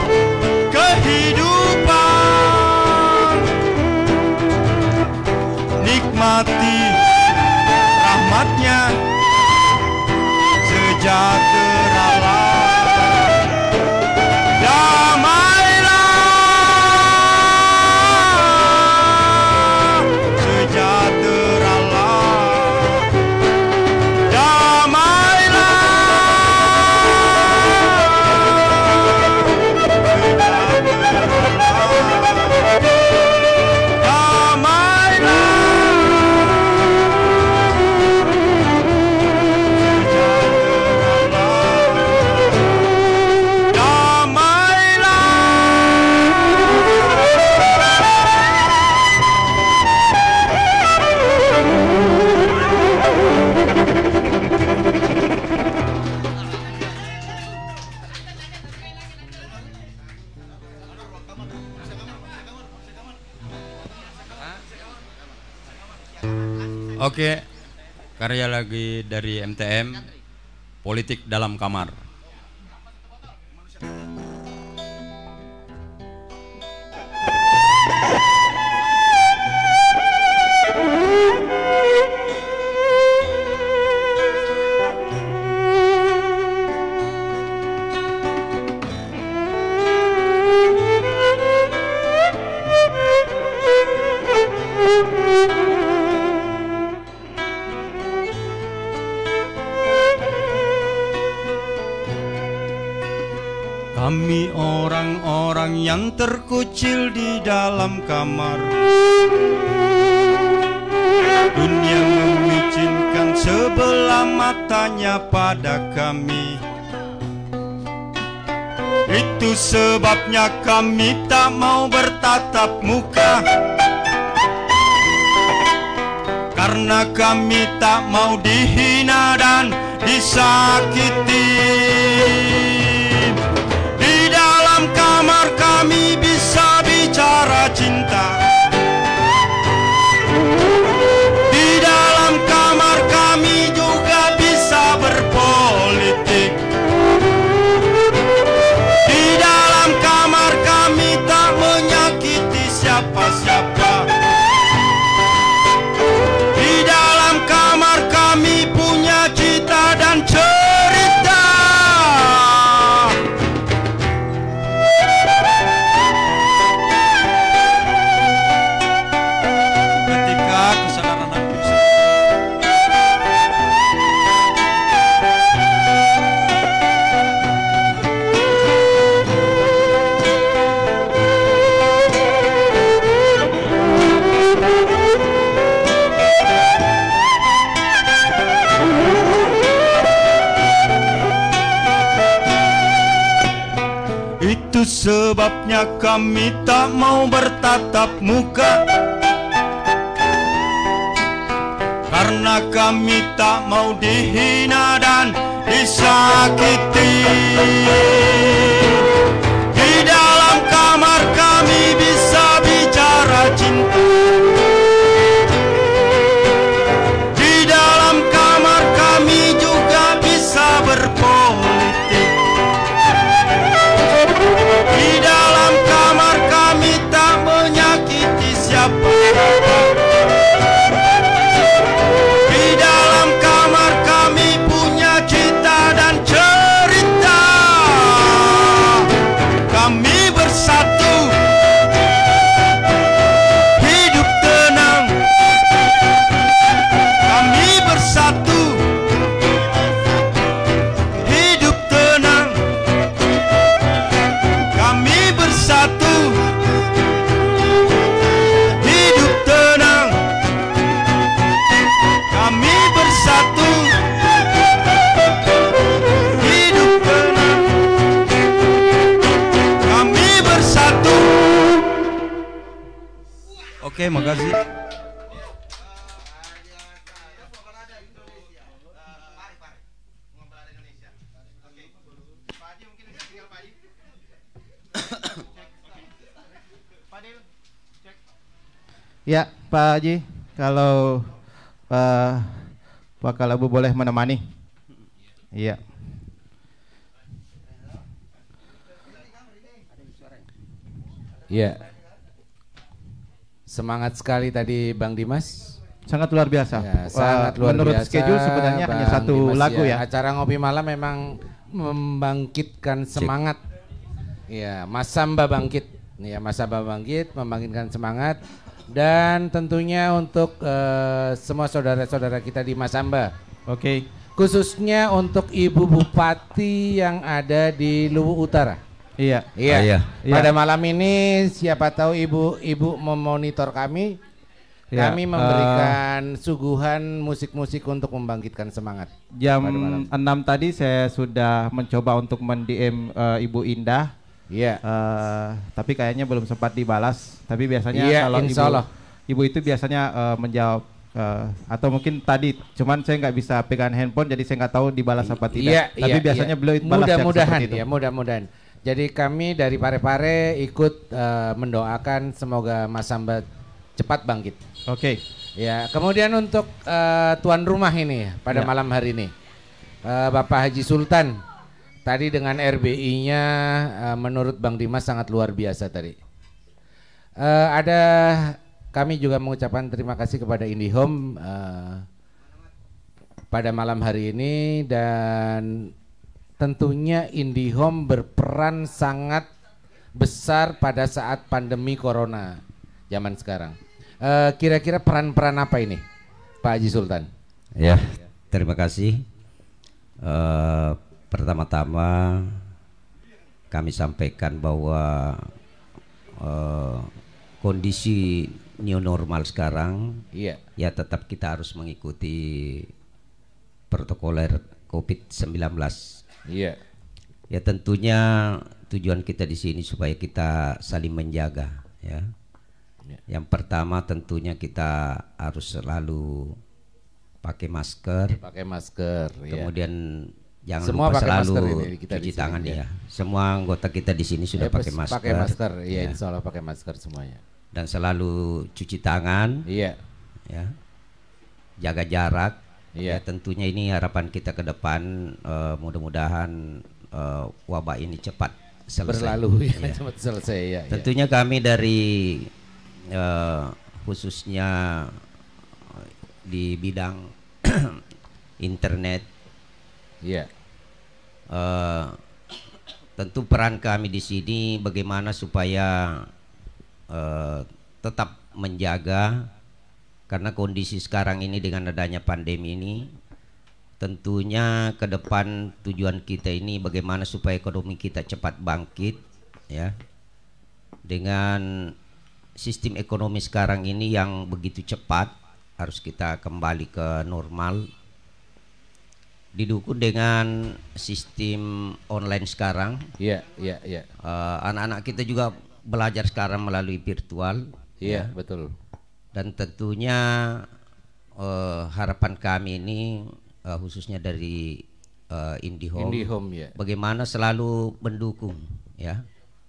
kehidupan, nikmati rahmatnya sejahteralah. Oke, karya lagi dari M T M, Politik Dalam Kamar. Kami orang-orang yang terkucil di dalam kamar, dunia memicinkan sebelah matanya pada kami. Itu sebabnya kami tak mau bertatap muka, karena kami tak mau dihina dan disakiti. Kamar kami bisa bicara cinta, di dalam kamar kami juga bisa berpolitik. Di dalam kamar kami tak menyakiti siapa-siapa. Di dalam kamar kami punya cita dan cerita. Itu sebabnya kami tak mau bertatap muka, karena kami tak mau dihina dan disakiti. Di dalam kamar kami bisa bicara cinta, di dalam kamar kami juga bisa berpolitik. Di dalam kamar kami tak menyakiti siapa. Di dalam kamar kami punya cita dan cerita. Kami bersatu, hidup tenang. Kami bersatu, hidup tenang. Kami bersatu, hidup tenang. Kami bersatu, hidup tenang. Kami bersatu. Oke, makasih. Ya, Pak Haji, kalau uh, Pak Kalabu boleh menemani. Iya. Iya. Semangat sekali tadi Bang Dimas. Sangat luar biasa. Ya, sangat luar Menurut biasa. schedule sebenarnya Bang hanya satu Dimas, lagu ya. Acara ngopi malam memang membangkitkan semangat. Ya, Mas Samba bangkit. Ya, Mas Samba bangkit, membangkitkan semangat. Dan tentunya untuk uh, semua saudara-saudara kita di Mas Samba. Oke. Okay. Khususnya untuk Ibu Bupati yang ada di Luwu Utara. Iya. Iya. Oh, iya. Pada malam ini siapa tahu ibu-ibu memonitor kami. Ya, kami memberikan uh, suguhan musik-musik untuk membangkitkan semangat. Jam enam tadi saya sudah mencoba untuk men-D M uh, Ibu Indah. Iya. Uh, tapi kayaknya belum sempat dibalas. Tapi biasanya ya, kalau ibu, Allah. ibu itu biasanya uh, menjawab uh, atau mungkin tadi. Cuman saya nggak bisa pegang handphone, jadi saya nggak tahu dibalas apa tidak. Iya, tapi iya, biasanya iya. beliau balas mudah-mudahan itu. ya, mudah-mudahan. Jadi kami dari Pare-Pare ikut uh, mendoakan semoga Mas Samba cepat bangkit. Oke. Okay. Ya, kemudian untuk uh, tuan rumah ini pada ya. malam hari ini, uh, Bapak Haji Sultan, tadi dengan R B I-nya uh, menurut Bang Dimas sangat luar biasa tadi. Uh, ada kami juga mengucapkan terima kasih kepada IndiHome uh, pada malam hari ini dan tentunya IndiHome berperan sangat besar pada saat pandemi corona zaman sekarang. Kira-kira uh, peran-peran apa ini, Pak Haji Sultan? Ya, terima kasih. Uh, pertama-tama kami sampaikan bahwa uh, kondisi new normal sekarang, iya. ya tetap kita harus mengikuti protokoler COVID sembilan belas. Iya. Ya tentunya tujuan kita di sini supaya kita saling menjaga, ya. Yang pertama tentunya kita harus selalu pakai masker. Pakai masker. Kemudian ya. jangan Semua lupa pakai selalu ini, kita cuci sini, tangan ya. ya. Semua anggota kita di sini sudah ya, pakai masker. Pakai masker, ya, ya. insya Allah pakai masker semuanya. Dan selalu cuci tangan. Iya. Ya. Jaga jarak. Iya. Ya, tentunya ini harapan kita ke depan. Uh, mudah-mudahan uh, wabah ini cepat selesai. Berlalu ya, ya. cepat selesai ya. Tentunya ya. Kami dari Uh, khususnya di bidang internet, ya, uh, tentu peran kami di sini bagaimana supaya uh, tetap menjaga, karena kondisi sekarang ini dengan adanya pandemi ini, tentunya ke depan tujuan kita ini bagaimana supaya ekonomi kita cepat bangkit, ya, dengan sistem ekonomi sekarang ini yang begitu cepat harus kita kembali ke normal, didukung dengan sistem online sekarang. Iya, iya, iya. Uh, anak-anak kita juga belajar sekarang melalui virtual. Iya, ya. Betul. Dan tentunya uh, harapan kami ini uh, khususnya dari uh, IndiHome, IndiHome ya. Bagaimana selalu mendukung, ya,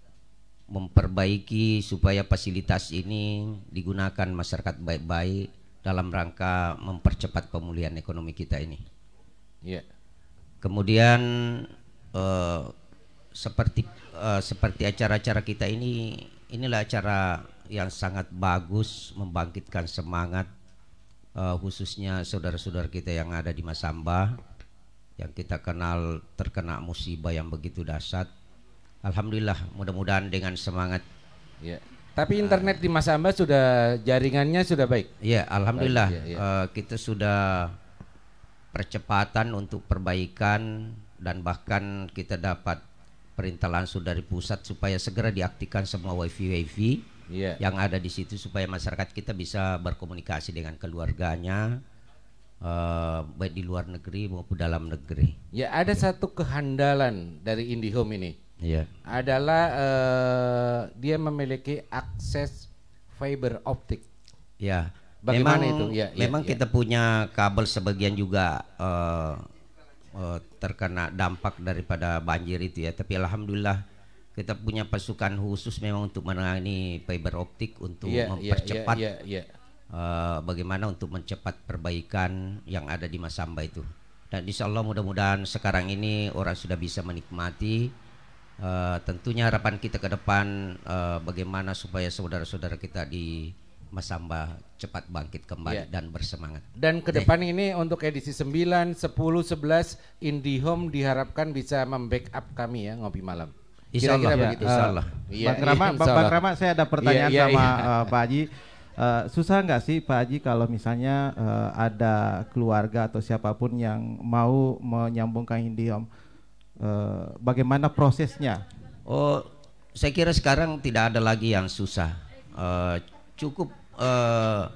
memperbaiki supaya fasilitas ini digunakan masyarakat baik-baik dalam rangka mempercepat pemulihan ekonomi kita ini. Yeah. Kemudian uh, seperti uh, seperti acara-acara kita ini, inilah acara yang sangat bagus membangkitkan semangat uh, khususnya saudara-saudara kita yang ada di Mas Samba yang kita kenal terkena musibah yang begitu dahsyat. Alhamdulillah, mudah-mudahan dengan semangat. Ya. Tapi internet di Mas Samba sudah jaringannya sudah baik. Ya, alhamdulillah. Baik, ya, ya. Uh, kita sudah percepatan untuk perbaikan dan bahkan kita dapat perintah langsung dari pusat supaya segera diaktifkan semua wifi wifi ya. yang ada di situ supaya masyarakat kita bisa berkomunikasi dengan keluarganya, uh, baik di luar negeri maupun dalam negeri. Ya, ada ya. satu kehandalan dari IndiHome ini. Iya. Adalah uh, dia memiliki akses fiber optik. Ya. Bagaimana memang, itu? Ya, memang ya, kita ya. punya kabel sebagian juga uh, uh, terkena dampak daripada banjir itu ya. Tapi alhamdulillah kita punya pasukan khusus memang untuk menangani fiber optik untuk ya, mempercepat ya, ya, ya. uh, bagaimana untuk mencepat perbaikan yang ada di Masamba itu. Dan insya Allah mudah-mudahan sekarang ini orang sudah bisa menikmati. Uh, tentunya harapan kita ke depan uh, bagaimana supaya saudara-saudara kita di Masamba cepat bangkit kembali ya. Dan bersemangat. Dan ke depan eh. ini untuk edisi sembilan, sepuluh, sebelas IndiHome diharapkan bisa membackup kami ya Ngopi Malam. Insyaallah ya, begitu. Insyaallah. Uh, Bang Rama, iya, Bang Rama, saya ada pertanyaan iya, iya, sama iya. Uh, Pak Haji. Uh, susah nggak sih Pak Haji kalau misalnya uh, ada keluarga atau siapapun yang mau menyambungkan IndiHome, uh, bagaimana prosesnya? Oh, saya kira sekarang tidak ada lagi yang susah. Uh, cukup uh,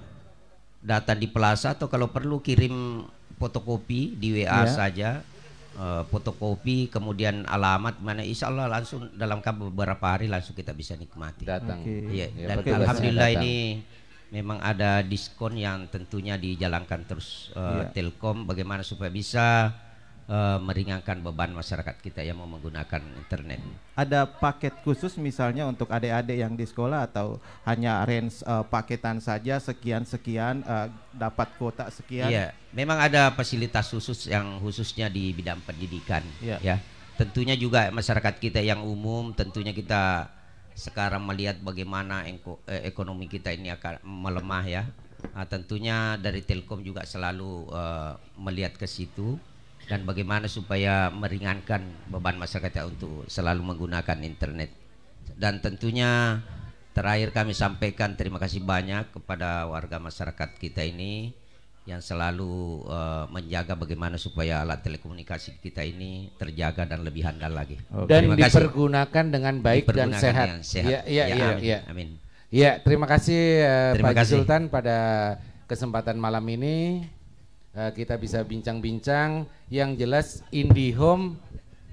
data di Plaza atau kalau perlu kirim fotokopi di W A yeah. saja. Uh, fotokopi kemudian alamat mana, insya Allah langsung dalam beberapa hari langsung kita bisa nikmati. Datang. Okay. Ya, ya, dan alhamdulillah datang. Ini memang ada diskon yang tentunya dijalankan terus uh, yeah. Telkom bagaimana supaya bisa uh, meringankan beban masyarakat kita yang mau menggunakan internet. Ada paket khusus misalnya untuk adik-adik yang di sekolah atau hanya range uh, paketan saja sekian-sekian uh, dapat kuota sekian? Iya. Memang ada fasilitas khusus yang khususnya di bidang pendidikan, ya. ya. Tentunya juga masyarakat kita yang umum, tentunya kita sekarang melihat bagaimana eko, eh, ekonomi kita ini akan melemah ya. Nah, tentunya dari Telkom juga selalu uh, melihat ke situ dan bagaimana supaya meringankan beban masyarakat untuk selalu menggunakan internet. Dan tentunya terakhir kami sampaikan terima kasih banyak kepada warga masyarakat kita ini yang selalu uh, menjaga bagaimana supaya alat telekomunikasi kita ini terjaga dan lebih handal lagi. Okay. Dan dipergunakan dengan baik dan sehat. sehat. Ya, ya, ya, ya, amin. ya. amin. Ya, terima kasih uh, terima Pak kasih. Sultan pada kesempatan malam ini uh, kita bisa bincang-bincang. Yang jelas IndiHome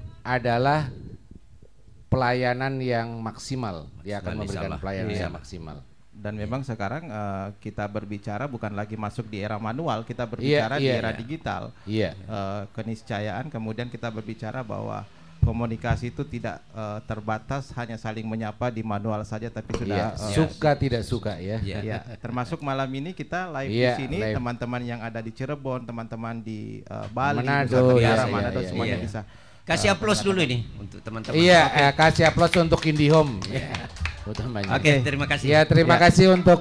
adalah pelayanan yang maksimal. Dia akan memberikan pelayanan iya. yang maksimal. Dan memang sekarang uh, kita berbicara bukan lagi masuk di era manual, kita berbicara yeah, yeah, di era yeah. digital. Yeah. Uh, keniscayaan, kemudian kita berbicara bahwa komunikasi itu tidak uh, terbatas hanya saling menyapa di manual saja, tapi sudah yeah. uh, suka yeah. tidak suka ya. Yeah. Yeah. Termasuk malam ini kita live yeah, di sini, teman-teman yang ada di Cirebon, teman-teman di uh, Bali, Manado, Tenggara, yeah, Manado yeah, semuanya yeah. bisa. Kasih aplaus dulu ini untuk teman-teman. Iya, okay. eh, kasih aplaus untuk IndiHome. Yeah. Oke, okay, terima kasih. Ya, terima ya. kasih untuk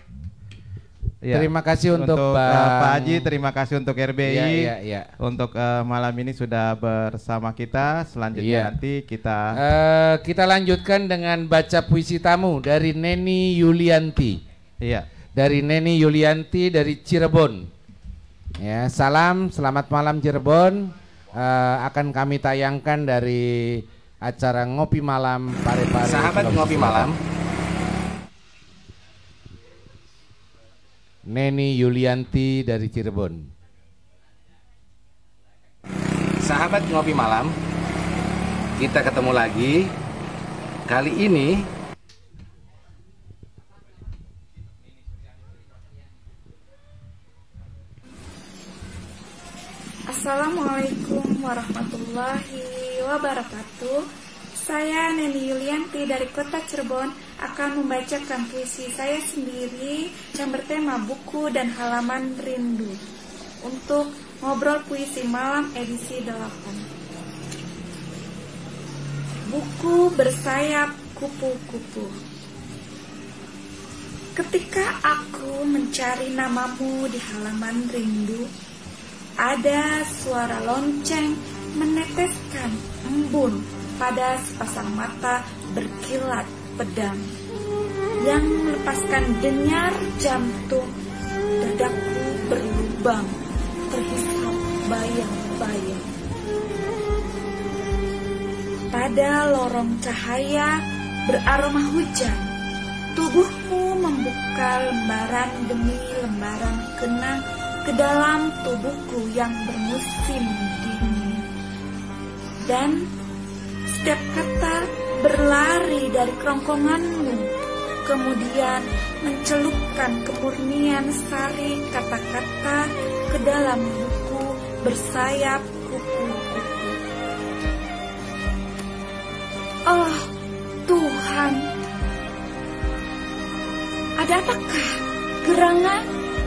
ya. Terima kasih untuk, untuk Bang uh, Pak Haji, terima kasih untuk R B I. Ya, ya, ya. Untuk uh, malam ini sudah bersama kita. Selanjutnya ya. nanti kita uh, kita lanjutkan dengan baca puisi tamu dari Neni Yulianti. Iya. Dari Neni Yulianti dari Cirebon. Ya, salam, selamat malam Cirebon. Uh, akan kami tayangkan dari acara Ngopi Malam Parepare. Sahabat Ngopi Malam, Neni Yulianti dari Cirebon. Sahabat Ngopi Malam, kita ketemu lagi. Kali ini Assalamualaikum warahmatullahi wabarakatuh. Saya Neni Yulianti dari kota Cirebon akan membacakan puisi saya sendiri yang bertema buku dan halaman rindu untuk ngobrol puisi malam edisi delapan. Buku bersayap kupu-kupu. Ketika aku mencari namamu di halaman rindu, ada suara lonceng meneteskan embun pada sepasang mata berkilat pedang yang melepaskan denyar jantung. Dadaku berlubang terhisap bayang-bayang. Pada lorong cahaya beraroma hujan, tubuhmu membuka lembaran demi lembaran kenang ke dalam tubuhku yang bermusim dingin. Dan setiap kata berlari dari kerongkonganmu, kemudian mencelupkan kemurnian sari kata-kata ke dalam buku bersayap kupu-kupu. Oh Tuhan, ada apakah gerangan,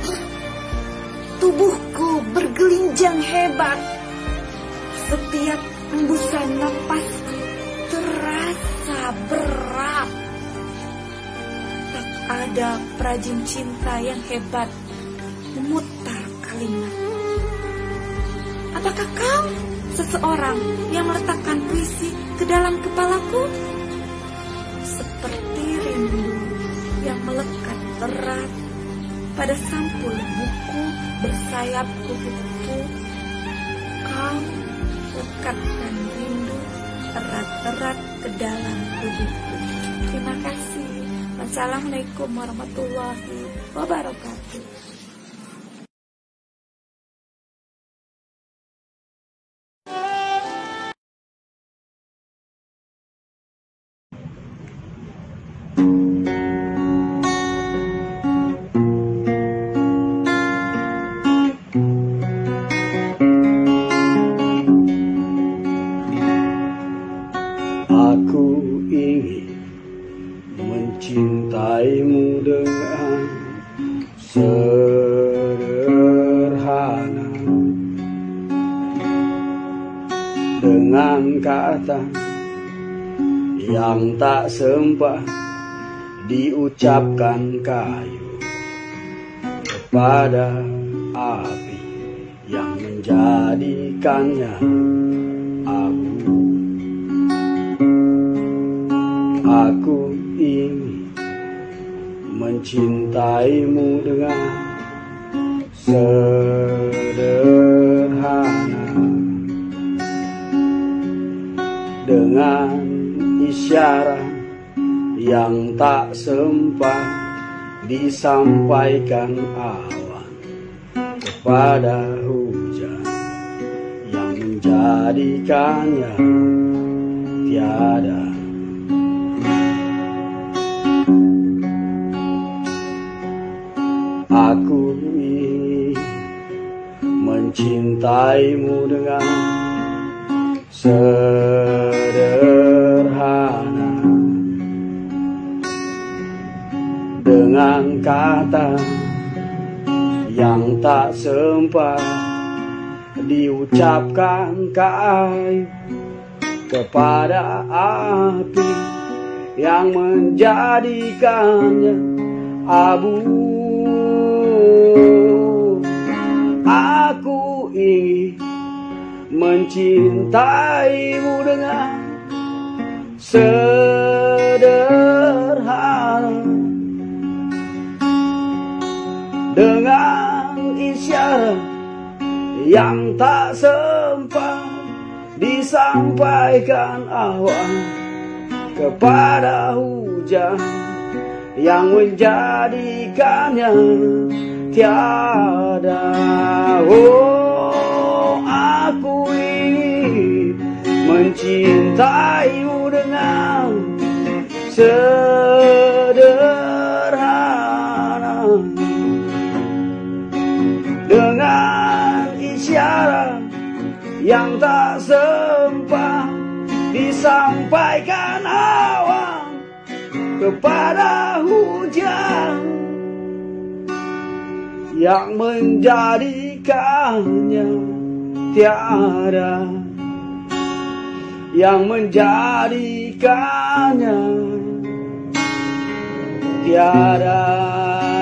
tubuhku bergelinjang hebat. Setiap embusan napasku terasa berat. Tak ada perajin cinta yang hebat memutar kalimat. Apakah kau seseorang yang meletakkan puisi ke dalam kepalaku? Seperti rindu yang melekat berat pada sampul buku bersayap kupu-kupu, kau lekatkan rindu erat-erat ke dalam tubuhku. Terima kasih. Wassalamualaikum warahmatullahi wabarakatuh. Aku ingin mencintaimu dengan sederhana, dengan kata yang tak sempat diucapkan kayu, kepada api yang menjadikannya abu. Aku ingin mencintaimu dengan sederhana, dengan isyarat yang tak sempat disampaikan awan, kepada hujan yang menjadikannya tiada. Aku ingin mencintaimu dengan sederhana, dengan kata yang tak sempat diucapkan kayu, kepada api yang menjadikannya abu. Aku ingin mencintaimu dengan sederhana, dengan isyarat yang tak sempat disampaikan awan, kepada hujan yang menjadikannya tiada. Oh, aku ingin mencintaimu dengan sederhana, dengan isyarat yang tak sempat disampaikan awan, kepada hujan yang menjadikannya tiada, yang menjadikannya tiada.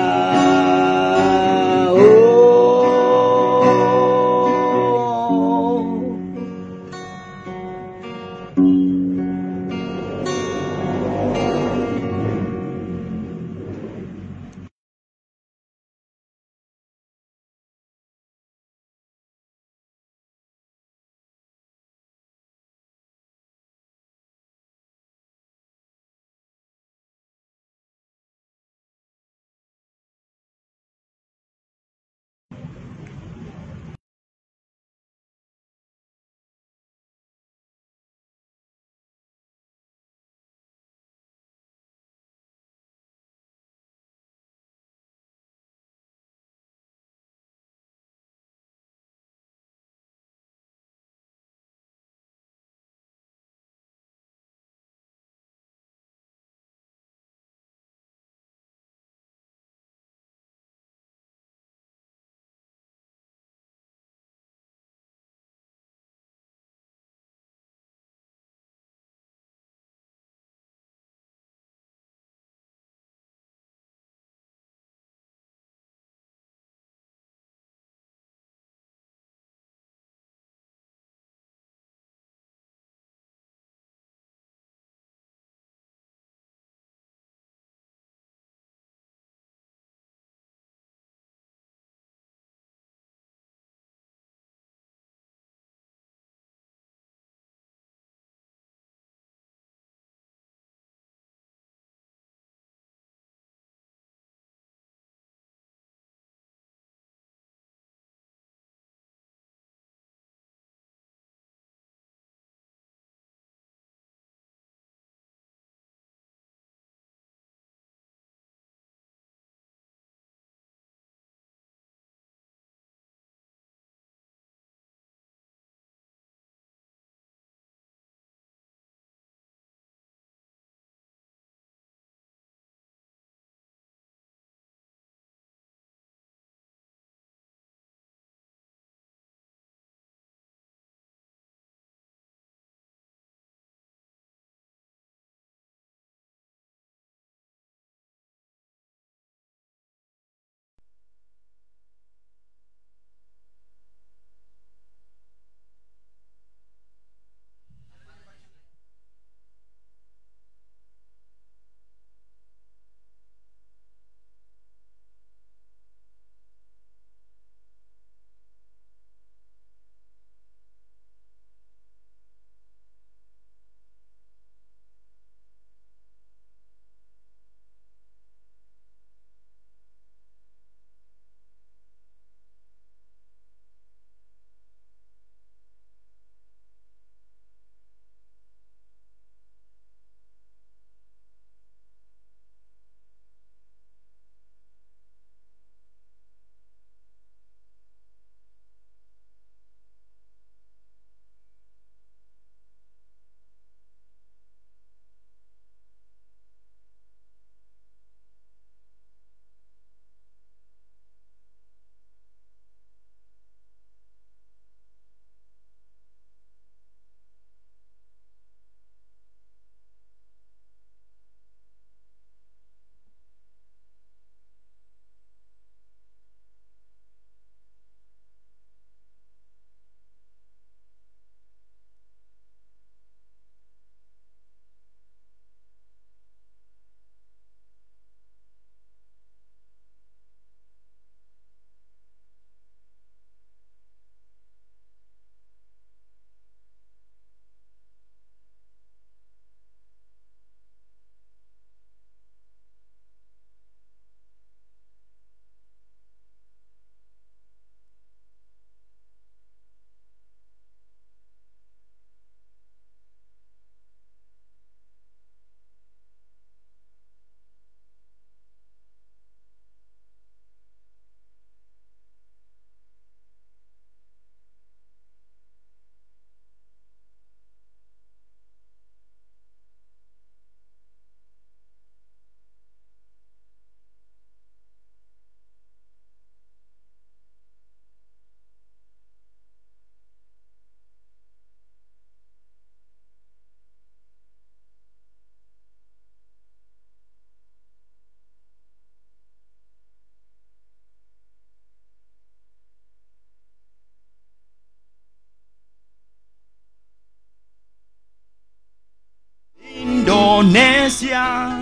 Indonesia.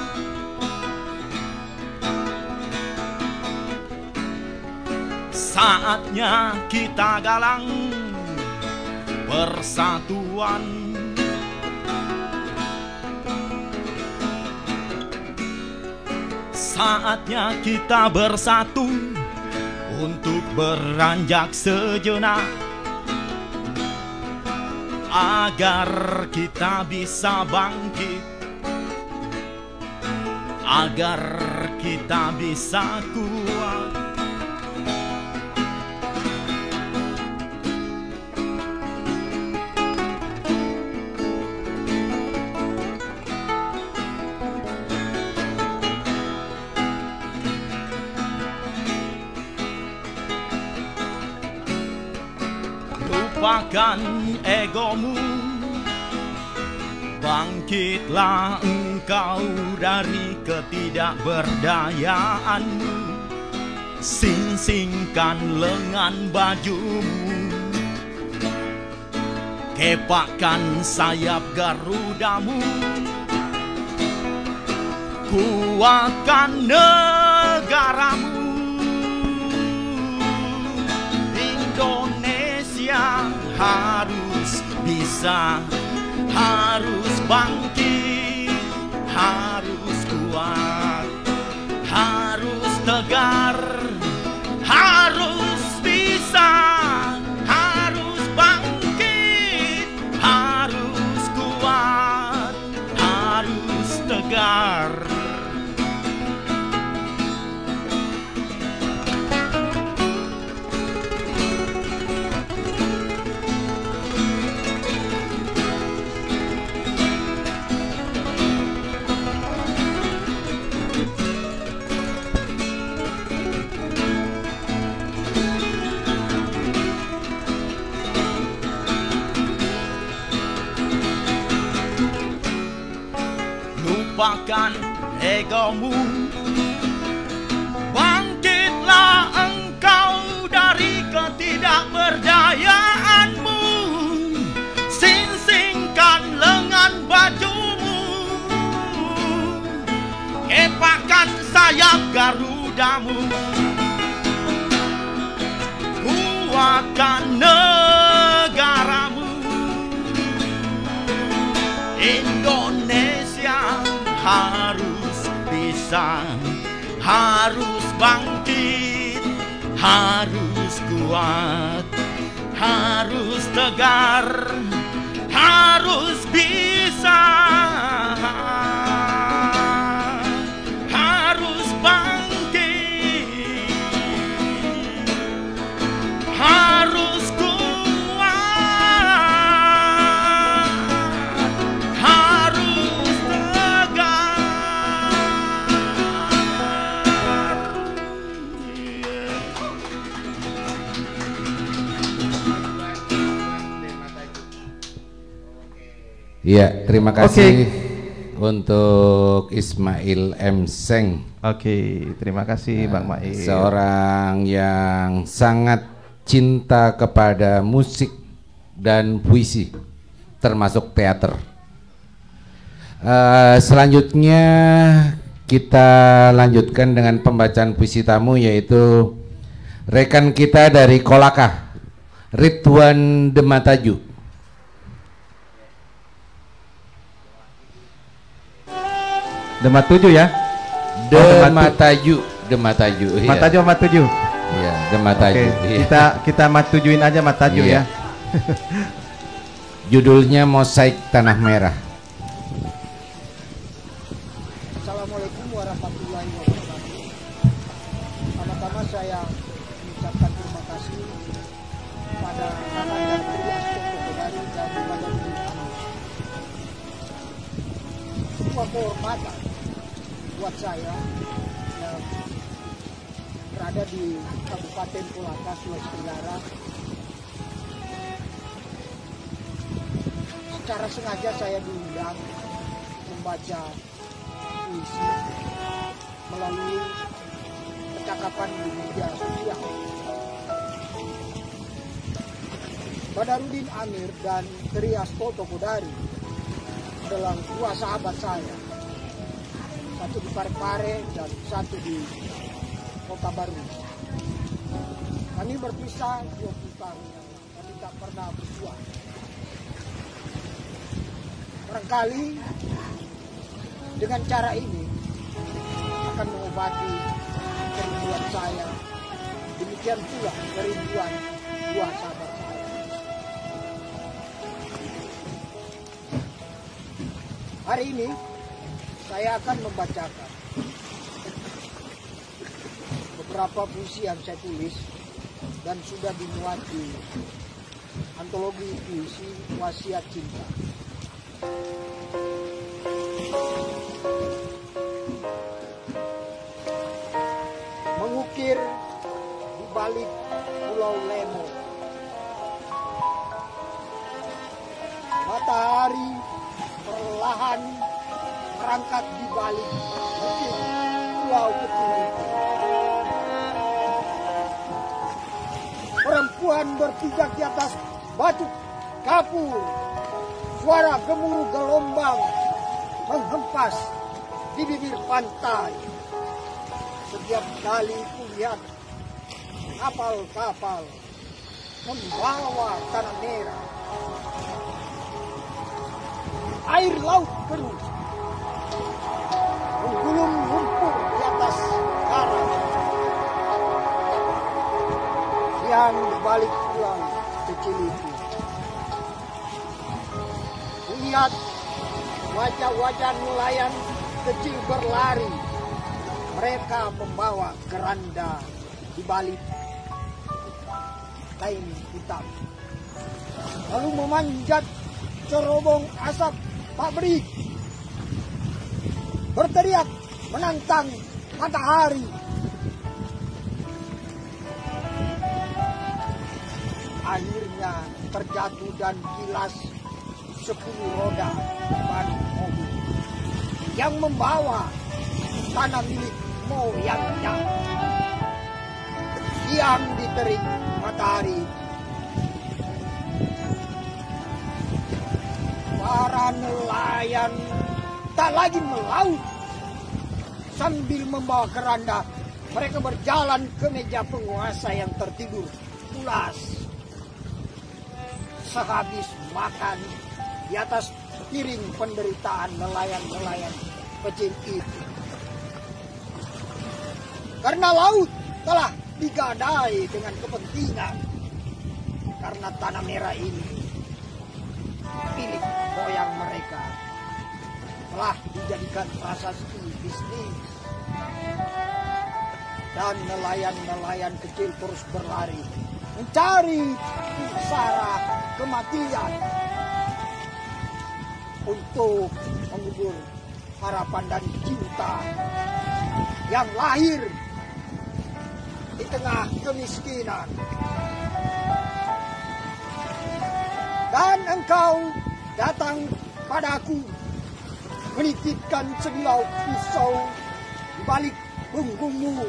Saatnya kita galang persatuan. Saatnya kita bersatu untuk beranjak sejenak, agar kita bisa bangkit, agar kita bisa kuat. Lupakan egomu, bangkitlah engkau dari ketidakberdayaanmu. Sing-singkan lengan bajumu, kepakkan sayap garudamu, kuatkan negaramu. Indonesia harus bisa, harus bangkit, harus kuat, harus tegar, harus bisa, harus bangkit, harus kuat, harus tegar. Lupakan egomu, bangkitlah engkau dari ketidakberdayaanmu. Sing-singkan lengan bajumu, kepakkan sayap garudamu, kuatkan negaramu. Indonesia harus bisa, harus bangkit, harus kuat, harus tegar, harus bisa, harus bangkit, harus kuat, harus tegar. Iya, terima kasih untuk Ismail M. Seng. Oke, terima kasih Bang Mail. Seorang yang sangat cinta kepada musik dan puisi, termasuk teater. Uh, selanjutnya kita lanjutkan dengan pembacaan puisi tamu, yaitu rekan kita dari Kolaka, Ridwan Demataju. Demat tujuh ya? Demataju, Demataju. Mataju, Mataju. Iya, Demataju. Oke, Iya. kita kita matujuin aja Mataju Iya. ya. Judulnya Mosaik Tanah Merah. Assalamualaikum warahmatullahi wabarakatuh. Pertama-tama saya mengucapkan terima kasih pada Kakanda Tri Astoto dari dan kepada Budi Anis. Semua kehormatan buat saya yang berada di Kabupaten Kolaka, Sulawesi Tenggara. Secara sengaja saya diundang membaca puisi melalui percakapan di media sosial. Badarudin Amir dan Tri Astoto Kodari adalah dua sahabat saya. Satu di Parepare dan satu di Kota Baru. Kami berpisah dua puluh tahun yang lalu, kami tak pernah berdua. Barangkali dengan cara ini akan mengobati kerinduan saya. Demikian pula kerinduan dua sahabat saya. Hari ini saya akan membacakan beberapa puisi yang saya tulis dan sudah dimuat di antologi puisi Wasiat Cinta. Mengukir di balik Pulau Lemo, matahari perlahan merangkat di balik bukit pulau kecil itu. Perempuan berpijak di atas batu kapur. Suara gemuruh gelombang menghempas di bibir pantai. Setiap kali kulihat kapal-kapal membawa tanah merah. Air laut keruh menggulung lumpur di atas karang. Yang di balik pulau kecil itu, lihat wajah-wajah nelayan kecil berlari. Mereka membawa keranda di balik kain hitam, lalu memanjat cerobong asap pabrik, berteriak menantang matahari. Akhirnya terjatuh dan kilas sepuluh roda ban mobil yang membawa tanah milik moyangnya. Siang diterik matahari, para nelayan tak lagi melaut. Sambil membawa keranda, mereka berjalan ke meja penguasa yang tertidur pulas. Sehabis makan di atas piring penderitaan nelayan-nelayan kecil itu. Karena laut telah digadai dengan kepentingan. Karena tanah merah ini milik moyang mereka, telah dijadikan prasasti bisnis. Dan nelayan-nelayan kecil terus berlari mencari pusara kematian untuk mengubur harapan dan cinta yang lahir di tengah kemiskinan. Dan engkau datang padaku menitipkan sebilau pisau di balik punggungmu.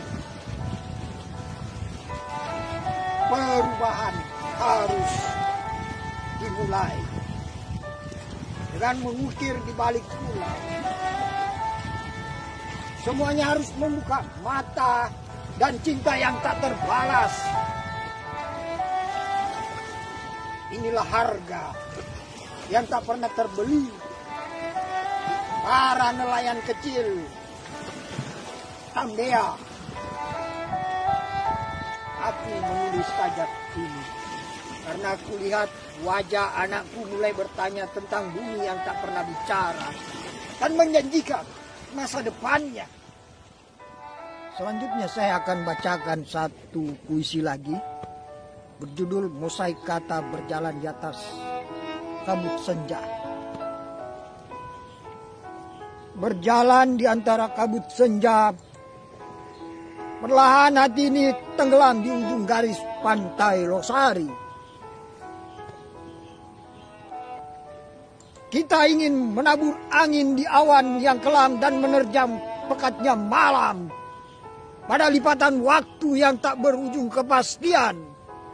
Perubahan harus dimulai dengan mengukir di balik pulau. Semuanya harus membuka mata dan cinta yang tak terbalas. Inilah harga yang tak pernah terbeli. Para nelayan kecil Tambea. Aku menulis sajak ini karena aku lihat wajah anakku mulai bertanya tentang bumi yang tak pernah bicara dan menjanjikan masa depannya. Selanjutnya saya akan bacakan satu puisi lagi berjudul Mosaik Kata Berjalan di Atas Kabut Senja. Berjalan di antara kabut senja, perlahan hati ini tenggelam di ujung garis pantai Losari. Kita ingin menabur angin di awan yang kelam dan menerjam pekatnya malam pada lipatan waktu yang tak berujung kepastian.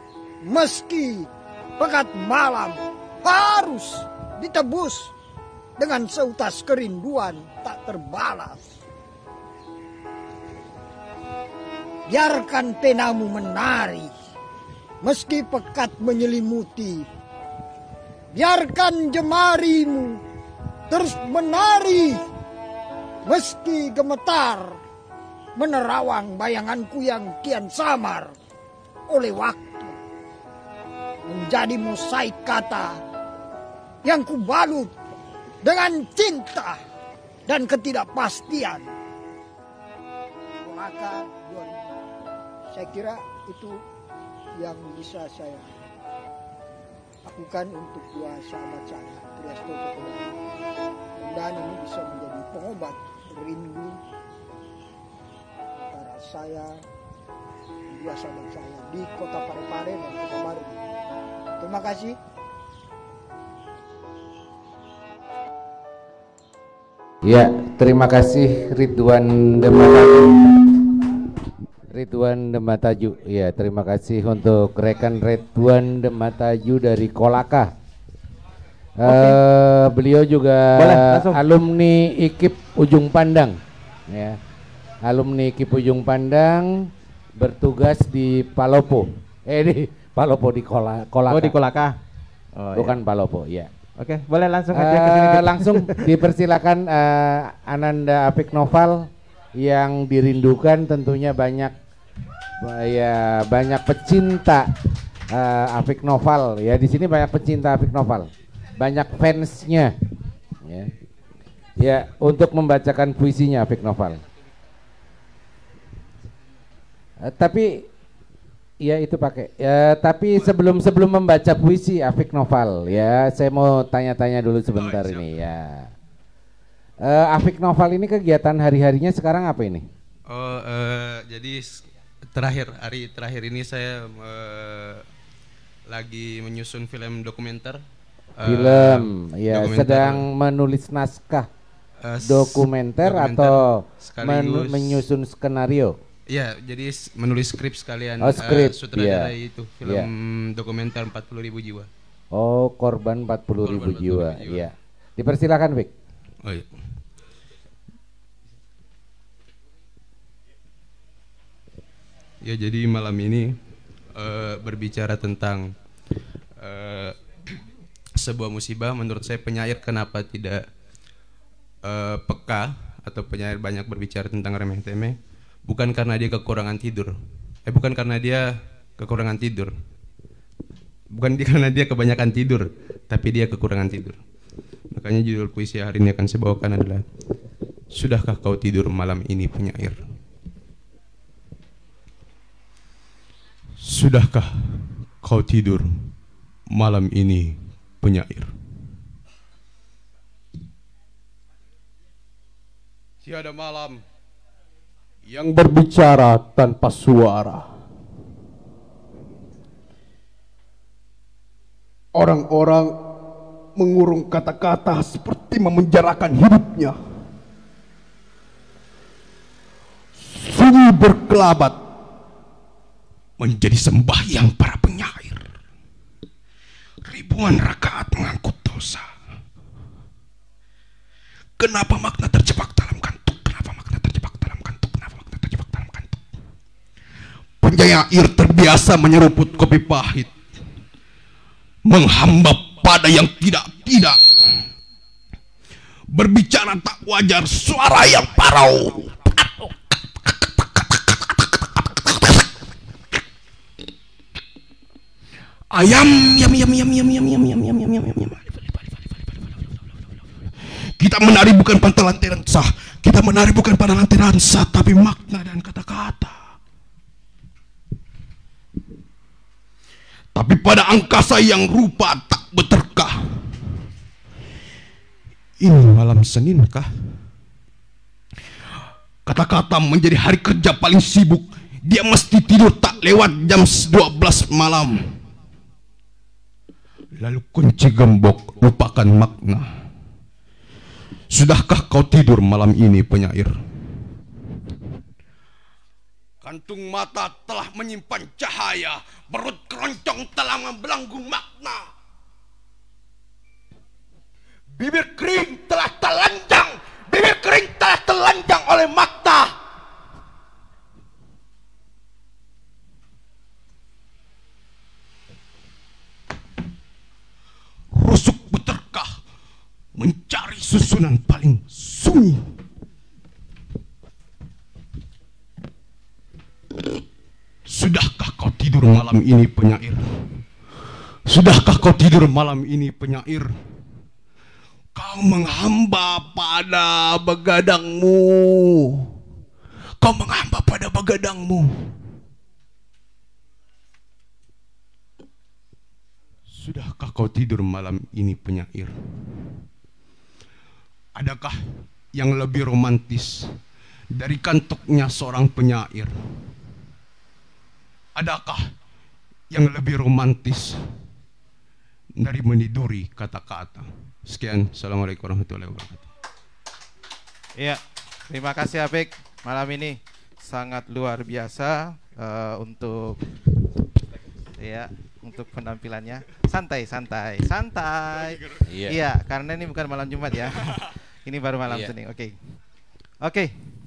Meski pekat malam harus ditebus dengan seutas kerinduan tak terbalas. Biarkan penamu menari, meski pekat menyelimuti. Biarkan jemarimu terus menari, meski gemetar menerawang bayanganku yang kian samar oleh waktu. Menjadi mosaik kata yang kubalut dengan cinta dan ketidakpastian. Maka saya kira itu yang bisa saya lakukan untuk dua sahabat saya, Triasto Tokodana. Mudah-mudahan ini bisa menjadi pengobat rindu antara saya dan dua sahabat saya di Kota Parepare dan Kota Baru. Terima kasih. Ya, terima kasih Ridwan Demataju. Ridwan Demataju. Ya, terima kasih untuk rekan Ridwan Demataju dari Kolaka. Okay. Uh, beliau juga boleh, alumni I K I P Ujung Pandang. Ya, alumni I K I P Ujung Pandang bertugas di Palopo. Eh di Palopo di Kola, Kolaka. Oh di Kolaka. Oh, bukan iya. Palopo, ya. Oke, boleh langsung aja ke sini. Uh, langsung dipersilakan uh, Ananda Apik Noval yang dirindukan tentunya banyak uh, ya banyak pecinta uh, Apik Noval ya, di sini banyak pecinta Apik Noval, banyak fansnya ya. Ya, untuk membacakan puisinya Apik Noval. Uh, tapi ya itu pakai. Ya, tapi sebelum sebelum membaca puisi Apik Noval ya, saya mau tanya-tanya dulu sebentar oh, ini ya. Uh, Apik Noval ini kegiatan hari-harinya sekarang apa ini? Oh, uh, jadi terakhir hari terakhir ini saya uh, lagi menyusun film dokumenter. Uh, film, ya dokumenter. Sedang menulis naskah uh, dokumenter, dokumenter atau men menyusun skenario? Ya, jadi menulis skrip sekalian. Oh, skrip, uh, sutradara yeah. Itu film yeah. dokumenter empat puluh ribu jiwa. Oh, korban empat puluh ribu jiwa. Iya. Dipersilakan, Vic. Oh iya. Ya, jadi malam ini uh, berbicara tentang uh, sebuah musibah. Menurut saya penyair kenapa tidak uh, peka atau penyair banyak berbicara tentang remeh-temeh? Bukan karena dia kekurangan tidur, eh bukan karena dia kekurangan tidur, bukan dia karena dia kebanyakan tidur, tapi dia kekurangan tidur. Makanya judul puisi hari ini akan saya bawakan adalah Sudahkah kau tidur malam ini penyair? Sudahkah kau tidur malam ini penyair? Tiada malam yang berbicara tanpa suara. Orang-orang mengurung kata-kata seperti memenjarakan hidupnya. Sunyi berkelabat menjadi sembahyang para penyair. Ribuan rakaat mengangkut dosa. Kenapa makna terjebak dalam kantuk? Kenapa makna terjebak dalam kantuk? Kenapa makna terjebak dalam kantuk? Penyair terbiasa menyeruput kopi pahit, menghamba pada yang tidak-tidak, berbicara tak wajar, suara yang parau. Ayam, yam, yam, yam, yam, yam, yam, yam, yam, yam, yam, yam. Kita menari bukan pada lantaran sah, kita menari bukan pada lantaran sah, tapi makna dan kata-kata. Tapi pada angkasa yang rupa tak berterkah. Ini malam Senin kah? Kata-kata menjadi hari kerja paling sibuk. Dia mesti tidur tak lewat jam dua belas malam. Lalu kunci gembok lupakan makna. Sudahkah kau tidur malam ini penyair? Kantung mata telah menyimpan cahaya, perut keroncong telah membelenggu makna. Bibir kering telah telanjang, bibir kering telah telanjang oleh makta. Rusuk beterkah mencari susunan paling sunyi. Sudahkah kau tidur malam ini, penyair? Sudahkah kau tidur malam ini, penyair? Kau menghamba pada begadangmu. Kau menghamba pada begadangmu. Sudahkah kau tidur malam ini, penyair? Adakah yang lebih romantis dari kantuknya seorang penyair? Adakah yang lebih romantis dari meniduri kata-kata? Sekian, assalamualaikum warahmatullahi wabarakatuh. Iya, terima kasih Apik. Malam ini sangat luar biasa uh, untuk ya untuk penampilannya. Santai, santai, santai. Iya. Iya, karena ini bukan malam Jumat ya. Ini baru malam Iya. Senin. Oke, oke.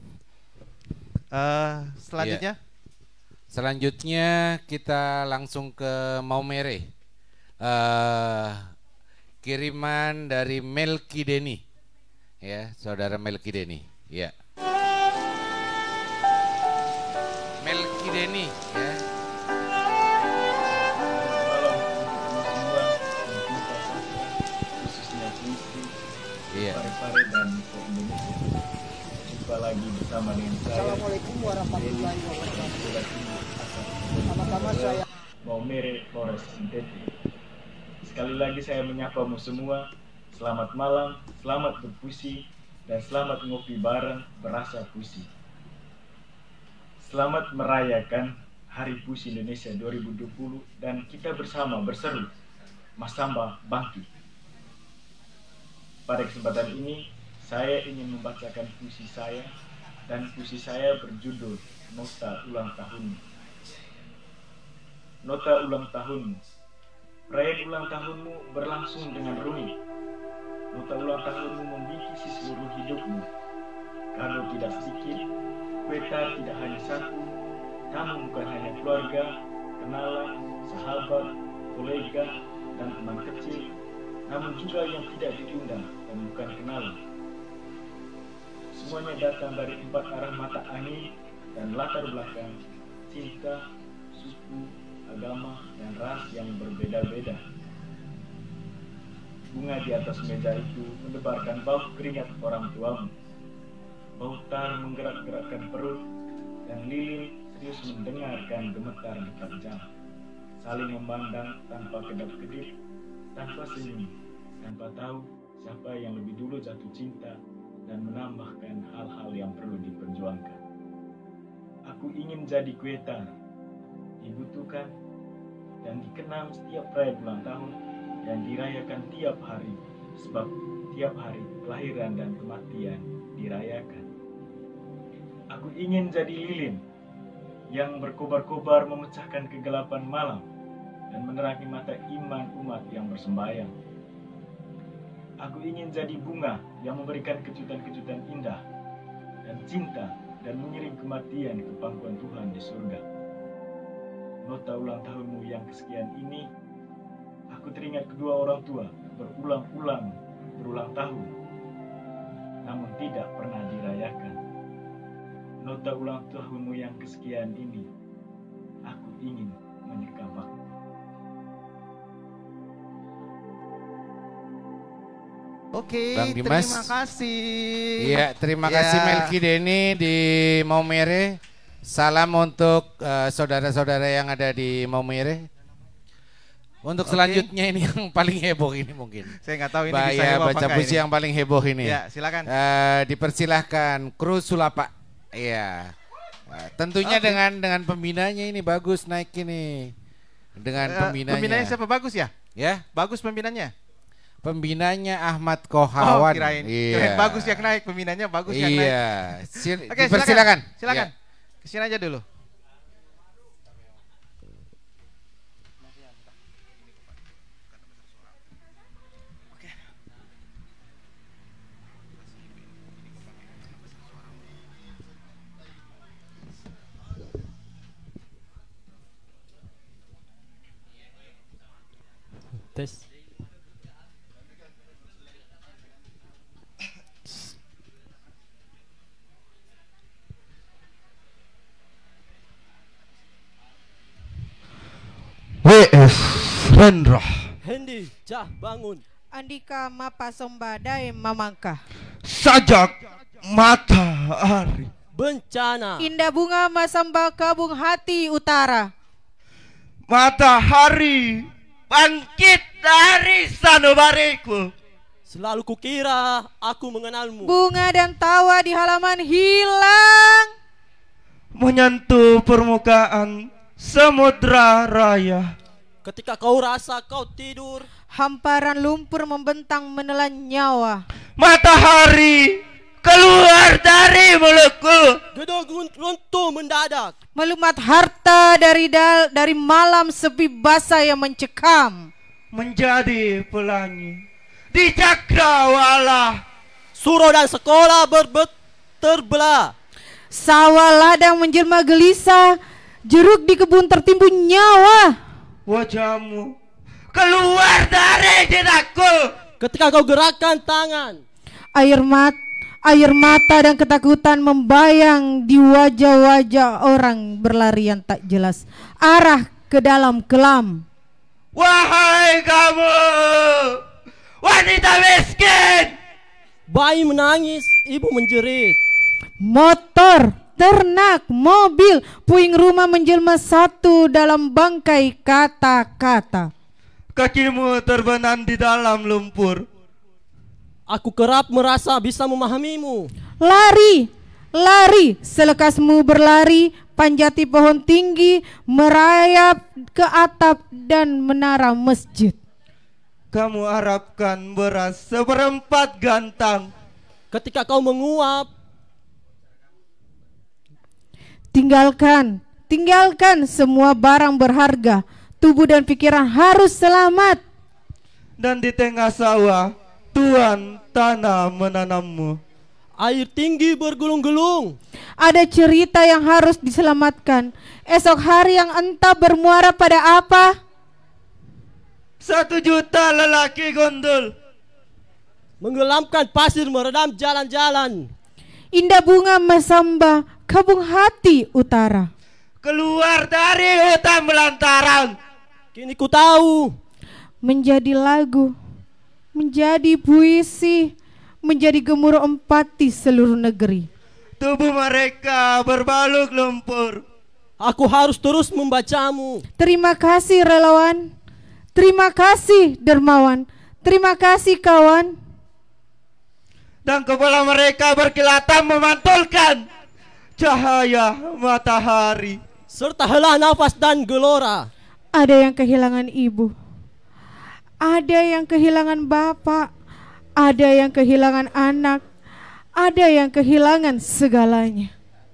Uh, selanjutnya. Iya. Selanjutnya kita langsung ke Maumere. Uh, kiriman dari Melki Deni, ya, saudara Melki Deni, ya. Melki Deni, ya. Iya. Pare-pare dan Indonesia. Jumpa lagi bersama dengan saya. Assalamualaikum warahmatullahi wabarakatuh. Sama-sama saya Maumere Forest Sinteti. Sekali lagi saya menyapamu semua. Selamat malam, selamat berpuisi, dan selamat ngopi bareng berasa puisi. Selamat merayakan Hari Puisi Indonesia dua ribu dua puluh dan kita bersama berseru Masamba bangkit. Pada kesempatan ini saya ingin membacakan puisi saya, dan puisi saya berjudul Nota Ulang Tahun. Nota ulang tahunmu. Perayaan ulang tahunmu berlangsung dengan rumit. Nota ulang tahunmu membingkisi seluruh hidupmu. Kado tidak sedikit, kueta tidak hanya satu, tamu bukan hanya keluarga, kenalan, sahabat, kolega, dan teman kecil, namun juga yang tidak diundang dan bukan kenalan. Semuanya datang dari empat arah mata angin dan latar belakang cinta, suku, agama, dan ras yang berbeda-beda. Bunga di atas meja itu mendebarkan bau keringat orang tuamu. Bau tar menggerak-gerakkan perut, dan lilin serius mendengarkan gemetar detak jam. Saling memandang tanpa kedap-kedip, tanpa senyum, tanpa tahu siapa yang lebih dulu jatuh cinta dan menambahkan hal-hal yang perlu diperjuangkan. Aku ingin jadi kueta, dibutuhkan dan dikenang setiap perayaan ulang tahun dan dirayakan tiap hari, sebab tiap hari kelahiran dan kematian dirayakan. Aku ingin jadi lilin yang berkobar-kobar memecahkan kegelapan malam dan menerangi mata iman umat yang bersembahyang. Aku ingin jadi bunga yang memberikan kejutan-kejutan indah dan cinta dan mengiring kematian ke pangkuan Tuhan di surga. Nota ulang tahunmu yang kesekian ini, aku teringat kedua orang tua berulang-ulang berulang tahun, namun tidak pernah dirayakan. Nota ulang tahunmu yang kesekian ini, aku ingin menyeka bakti. Oke, Bang Dimas. terima kasih. Iya, terima Ya. kasih Melki Deni di Maumere. Salam untuk eh, saudara-saudara yang ada di Maumere. Untuk Oke. selanjutnya ini yang paling heboh ini mungkin. Saya nggak tahu ini Bahaya bisa heboh apa baca enggak puisi ini. yang paling heboh ini. Ya, silakan. Eh, dipersilahkan Kru Sulapa. Iya. Nah, tentunya Oke. dengan dengan pembinanya ini bagus naik ini. Dengan Eh, pembinanya. Pembinanya siapa? Bagus ya? Ya. Bagus pembinanya? Pembinanya Ahmad Oh, Kohawan. kirain, Iya. kirain bagus yang naik, pembinanya bagus yang naik. Iya. Sil- Oke, dipersilakan. silakan. Silakan. Ya. Kesini aja dulu. Tes. W S Rendra. Hendi, Jah bangun. Andika Mapa Sombadai Mamangka. Sajak Matahari. Bencana. Indah bunga Masamba Kabung Hati Utara. Matahari bangkit dari sanubariku. Selalu kukira aku mengenalmu. Bunga dan tawa di halaman hilang, menyentuh permukaan samudra raya. Ketika kau rasa kau tidur, hamparan lumpur membentang menelan nyawa. Matahari keluar dari mulutku. Gedung runtuh mendadak. Melumat harta dari dal dari malam sepi basah yang mencekam. Menjadi pelangi di cakrawala. Surau dan sekolah berbet terbelah. Sawah ladang menjelma gelisah. Jeruk di kebun tertimbun nyawa. Wajahmu keluar dari jedakku. Ketika kau gerakkan tangan, air mata Air mata dan ketakutan membayang di wajah-wajah orang berlarian tak jelas arah ke dalam kelam. Wahai kamu, wanita miskin! Bayi menangis, ibu menjerit. Motor, ternak, mobil, puing rumah menjelma satu dalam bangkai kata-kata. Kakimu terbenam di dalam lumpur. Aku kerap merasa bisa memahamimu. Lari, lari, selekasmu berlari, panjati pohon tinggi, merayap ke atap dan menara masjid. Kamu harapkan beras seperempat gantang. Ketika kau menguap, tinggalkan, tinggalkan semua barang berharga. Tubuh dan pikiran harus selamat. Dan di tengah sawah, Tuhan tanah menanammu. Air tinggi bergulung-gulung. Ada cerita yang harus diselamatkan. Esok hari yang entah bermuara pada apa. Satu juta lelaki gondol menggelamkan pasir meredam jalan-jalan. Indah bunga Masamba Kabung Hati Utara. Keluar dari hutan belantara. Kini ku tahu. Menjadi lagu, menjadi puisi, menjadi gemuruh empati seluruh negeri. Tubuh mereka berbaluk lumpur. Aku harus terus membacamu. Terima kasih relawan. Terima kasih dermawan. Terima kasih kawan. Dan kepala mereka berkilatan memantulkan cahaya matahari. Serta hela nafas dan gelora. Ada yang kehilangan ibu, ada yang kehilangan bapak, ada yang kehilangan anak, ada yang kehilangan segalanya.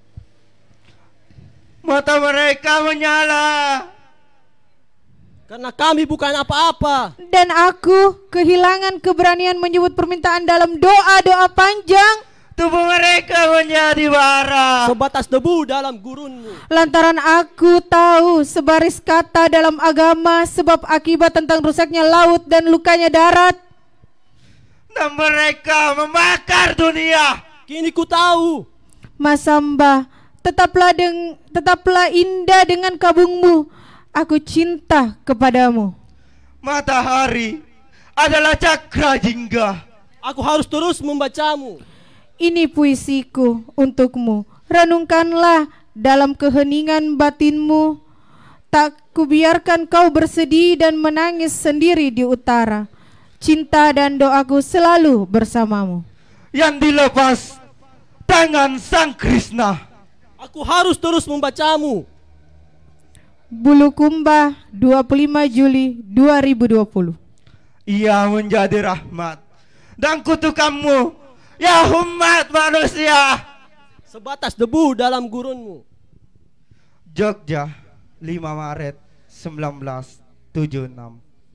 Mata mereka menyala karena kami bukan apa-apa. Dan aku kehilangan keberanian menyebut permintaan dalam doa-doa panjang. Tubuh mereka menjadi bara, sebatas debu dalam gurunmu. Lantaran aku tahu sebaris kata dalam agama sebab akibat tentang rusaknya laut dan lukanya darat. Dan mereka membakar dunia. Kini ku tahu. Masamba, tetaplah deng, tetaplah indah dengan kabungmu. Aku cinta kepadamu. Matahari adalah cakra jingga. Aku harus terus membacamu. Ini puisiku untukmu. Renungkanlah dalam keheningan batinmu. Tak kubiarkan kau bersedih dan menangis sendiri di utara. Cinta dan doaku selalu bersamamu. Yang dilepas tangan Sang Krishna. Aku harus terus membacamu. Bulukumba, dua puluh lima Juli dua ribu dua puluh. Ia menjadi rahmat dan kutukanmu, ya umat manusia. Sebatas debu dalam gurunmu. Jogja, lima Maret seribu sembilan ratus tujuh puluh enam.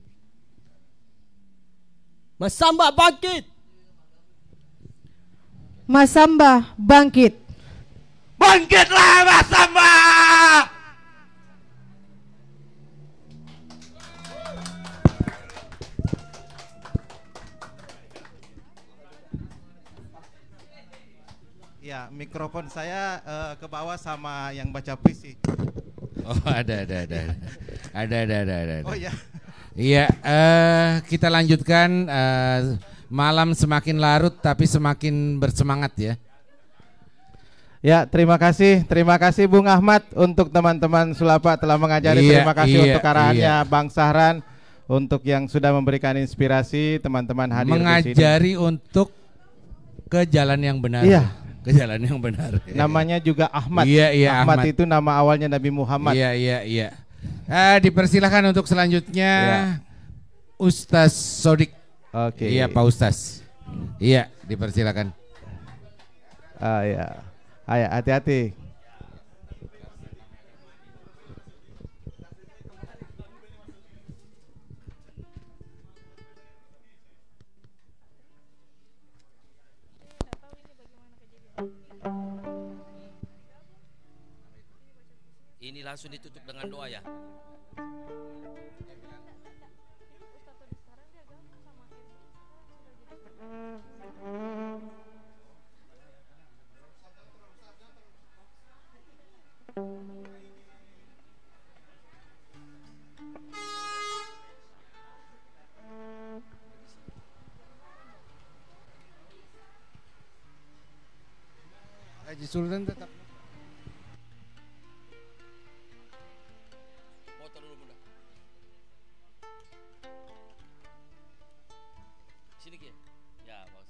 Masamba bangkit. Masamba bangkit. Bangkitlah Masamba. Ya, mikrofon saya uh, ke bawah sama yang baca puisi. Oh, ada ada ada. Ada ada ada ada. Oh ya. Iya, uh, kita lanjutkan, uh, malam semakin larut tapi semakin bersemangat ya. Ya, terima kasih, terima kasih Bung Ahmad untuk teman-teman Sulapa telah mengajari. Iya, terima kasih iya, untuk arahannya iya. Bang Sahran, untuk yang sudah memberikan inspirasi teman-teman hadir Mengajari di sini. untuk ke jalan yang benar. Iya. Ke jalan yang benar. Namanya juga Ahmad. Iya, iya, Ahmad, Ahmad itu nama awalnya Nabi Muhammad. Iya, iya, iya. Uh, dipersilahkan untuk selanjutnya Iya. Ustaz Sodik. Oke. Iya, Pak Ustaz. Iya, dipersilakan. Ah ya. Ayo, hati-hati. Ini langsung ditutup dengan doa ya. Haji Sultan tetap. Foto dulu bunda. Sini Ki. Ya, bagus.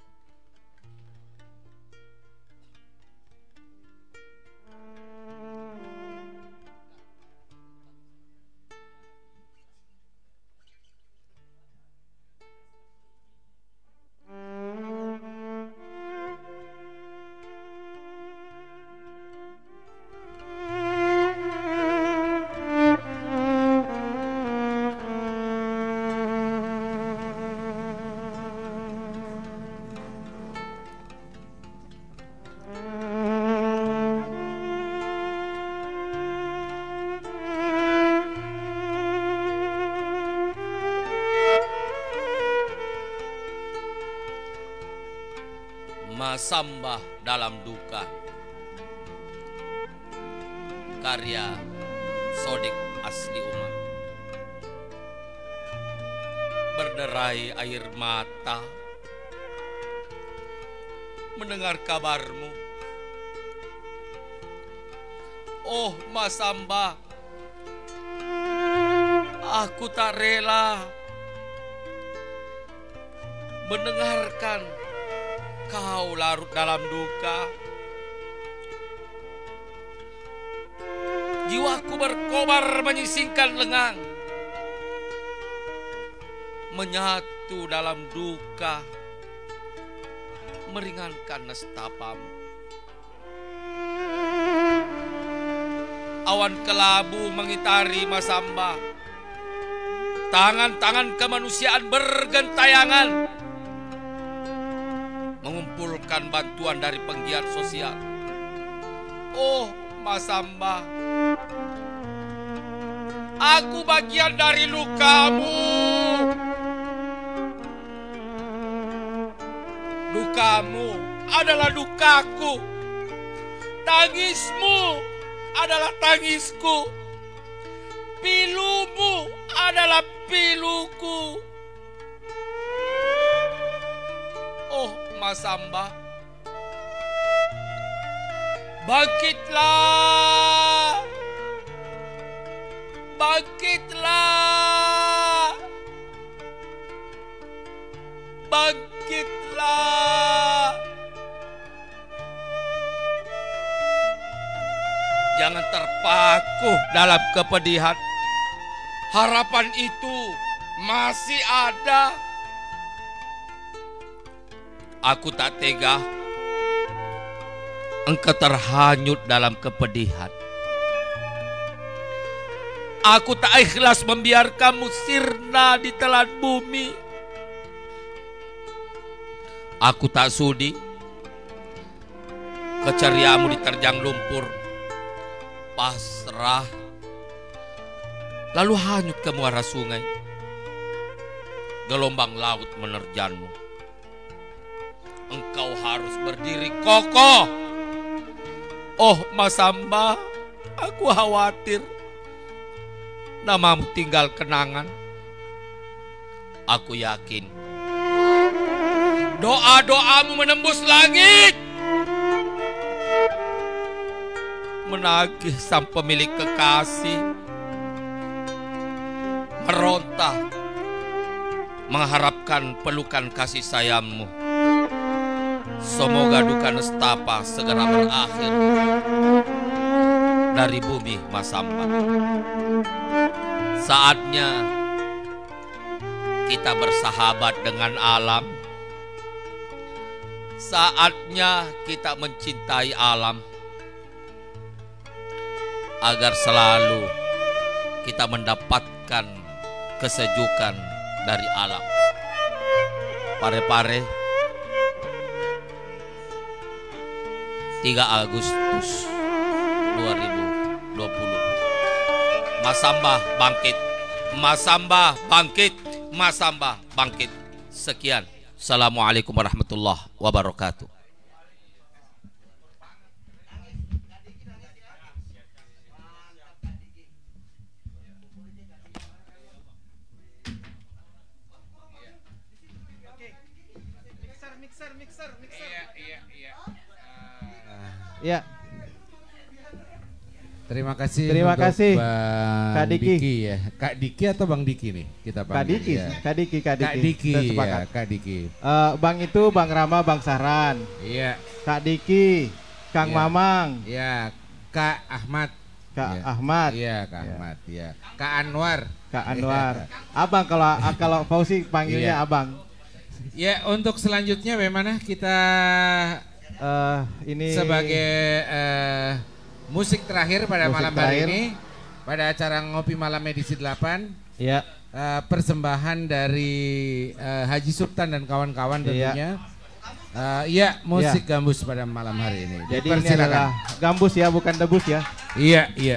Masamba dalam duka, karya Sodik Asli Umar. Berderai air mata mendengar kabarmu. Oh Masamba, aku tak rela mendengarkan kau larut dalam duka. Jiwaku berkobar menyisingkan lengang, menyatu dalam duka, meringankan nestapamu. Awan kelabu mengitari Masamba, tangan-tangan kemanusiaan bergentayangan mengumpulkan bantuan dari penggiat sosial. Oh Masamba, aku bagian dari lukamu. Dukamu adalah dukaku, tangismu adalah tangisku, pilumu adalah piluku. Oh Masamba, bangkitlah, bangkitlah, bangkitlah. Jangan terpaku dalam kepedihan. Harapan itu masih ada. Aku tak tega engkau terhanyut dalam kepedihan. Aku tak ikhlas membiarkanmu sirna di telan bumi. Aku tak sudi keceriamu diterjang lumpur, pasrah, lalu hanyut ke muara sungai. Gelombang laut menerjanmu. engkau harus berdiri kokoh. Oh Mas Samba, aku khawatir namamu tinggal kenangan. Aku yakin doa-doamu menembus langit, menagih sang pemilik kekasih, meronta mengharapkan pelukan kasih sayangmu. Semoga duka nestapa segera berakhir dari bumi Mas Samba. Saatnya kita bersahabat dengan alam. Saatnya kita mencintai alam, agar selalu kita mendapatkan kesejukan dari alam. Pare-pare, tiga Agustus dua ribu dua puluh. Mas Samba bangkit, Mas Samba bangkit, Mas Samba bangkit. Sekian. Assalamualaikum warahmatullahi wabarakatuh. Ya. Terima kasih. Terima untuk kasih, Bang Kak Diki. Diki ya. Kak Diki atau Bang Diki nih kita panggil. Kak Diki, ya. Kak Diki, Kak Diki. Kak Diki, Kita sepakat. ya, Kak Diki. Eh, Bang itu Bang Rama, Bang Sahran. Iya. Kak Diki, Kang Iya. Mamang. Iya. Kak Ahmad. Kak Iya. Ahmad. Iya, Kak Ahmad. Iya. Kak Anwar. Kak Anwar. Abang kalau kalau Fauzi panggilnya Iya. Abang. Ya, untuk selanjutnya bagaimana kita eh ini sebagai eh, musik terakhir pada Musik malam terakhir. hari ini pada acara Ngopi Malam edisi delapan. Ya. Eh, persembahan dari eh, Haji Sultan dan kawan-kawan Iya. tentunya. Eh, Iya, musik gambus pada malam hari ini. Jadi ini Dipersilakan. adalah gambus ya, bukan debus ya. Iya, iya.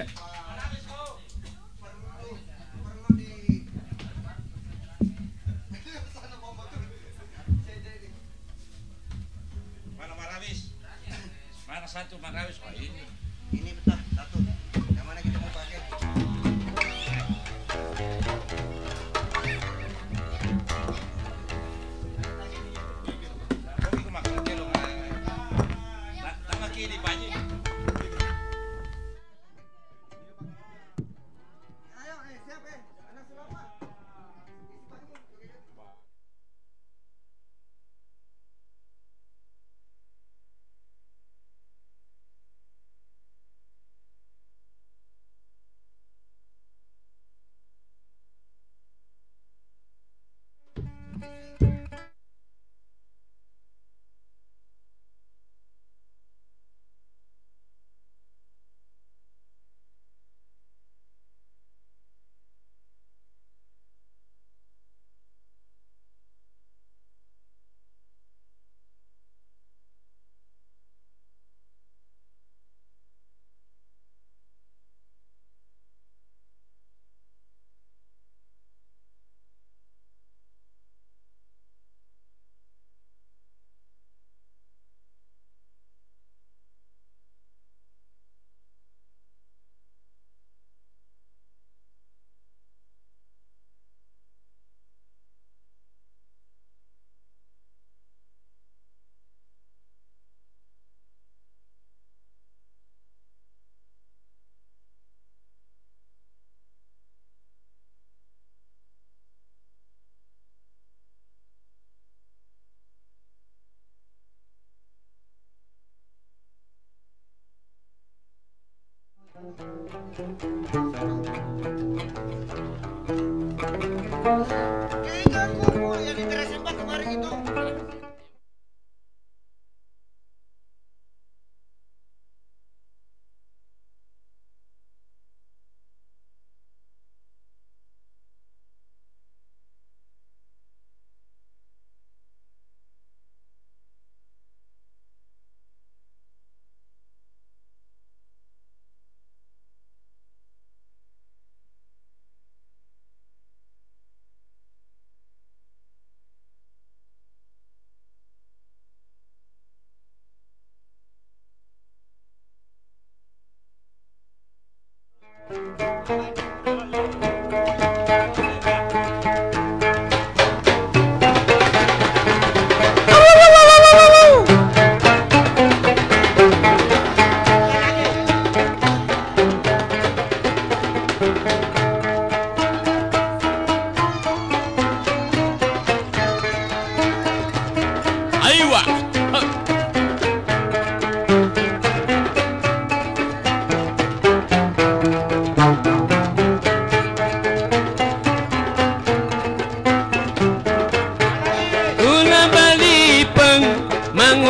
Mana Marawis? Mana satu Marawis? Oh, ini. Ini betul satu. Yang mana kita mau pakai? Tengah kiri Pak Haji.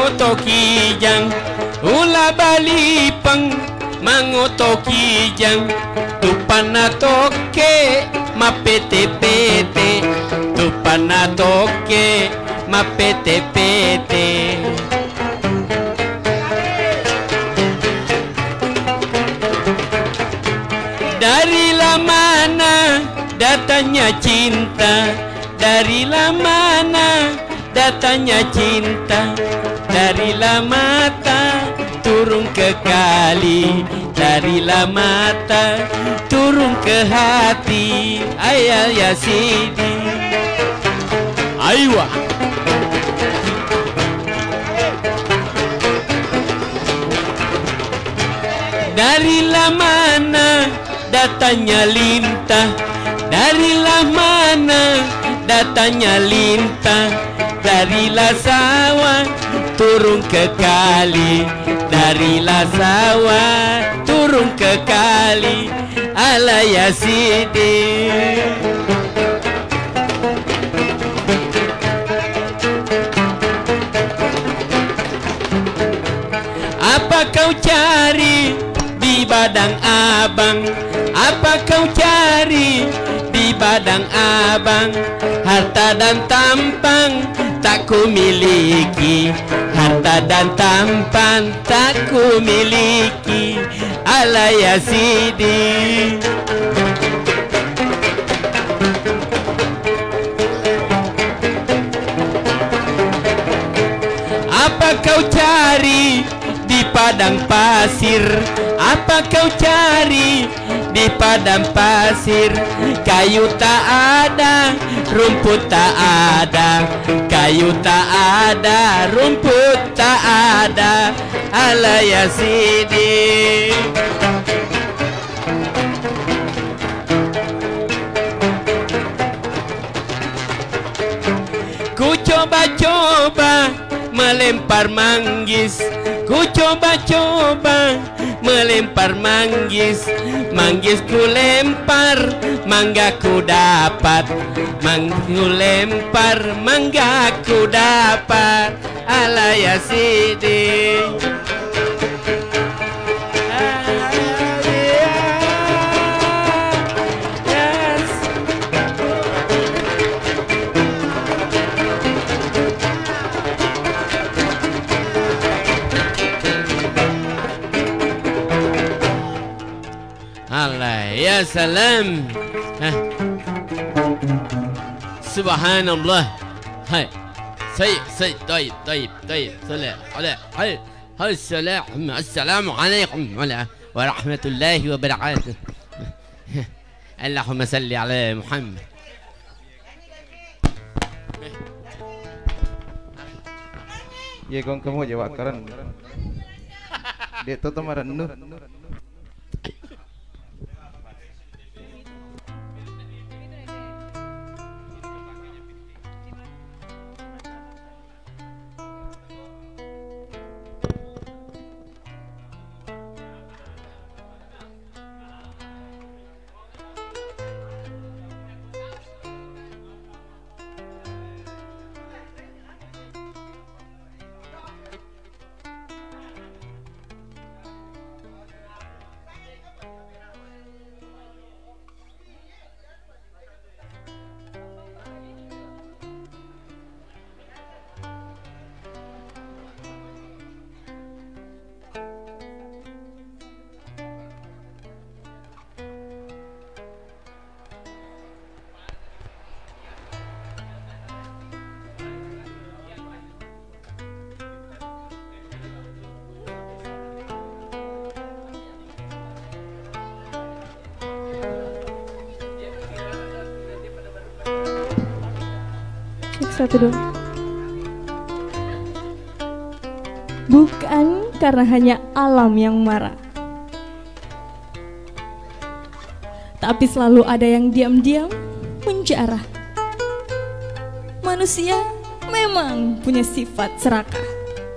mangotokijang ula balipang mangotokijang tupana toke mapete-pete tupana toke mapete-pete. Dari mana datanya cinta, dari mana datanya cinta, dari mata turun ke kali, dari mata turun ke hati. Ayah ya Sidi, aywa. Dari mana datanya lintah, dari mana datanya lintah, dari sawah turun ke kali, dari sawah turun ke kali. Ala ya Sidi, apa kau cari di badang abang? Apa kau cari di badang abang? Harta dan tampang tak ku miliki, harta dan tampang tak ku miliki. Ala ya Sidi, apa kau cari di padang pasir? Apa kau cari di padang pasir? Kayu tak ada, rumput tak ada, kayu tak ada, rumput tak ada. Ala ya Sidi, ku coba-coba melempar manggis, ku coba-coba melempar manggis, manggis ku lempar, mangga ku dapat, manggis ku lempar, mangga ku dapat. Ala ya Sidi, Allah ya salam. Hah. Subhanallah. Hai. Say say طيب طيب طيب صلى على هاي هاي السلام السلام عليكم ورحمة الله وبركاته. اللهم صل على محمد. Ye kong kamu jawab keren. Dia tuh temaran nu. Satu dong. Bukan karena hanya alam yang marah, tapi selalu ada yang diam-diam menjarah. Manusia memang punya sifat serakah.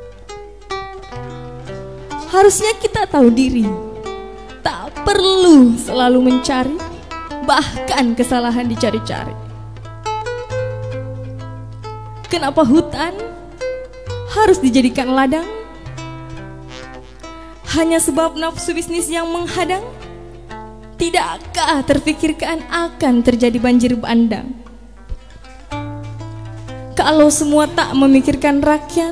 Harusnya kita tahu diri, tak perlu selalu mencari, bahkan kesalahan dicari-cari. Kenapa hutan harus dijadikan ladang? Hanya sebab nafsu bisnis yang menghadang? Tidakkah terfikirkan akan terjadi banjir bandang? Kalau semua tak memikirkan rakyat,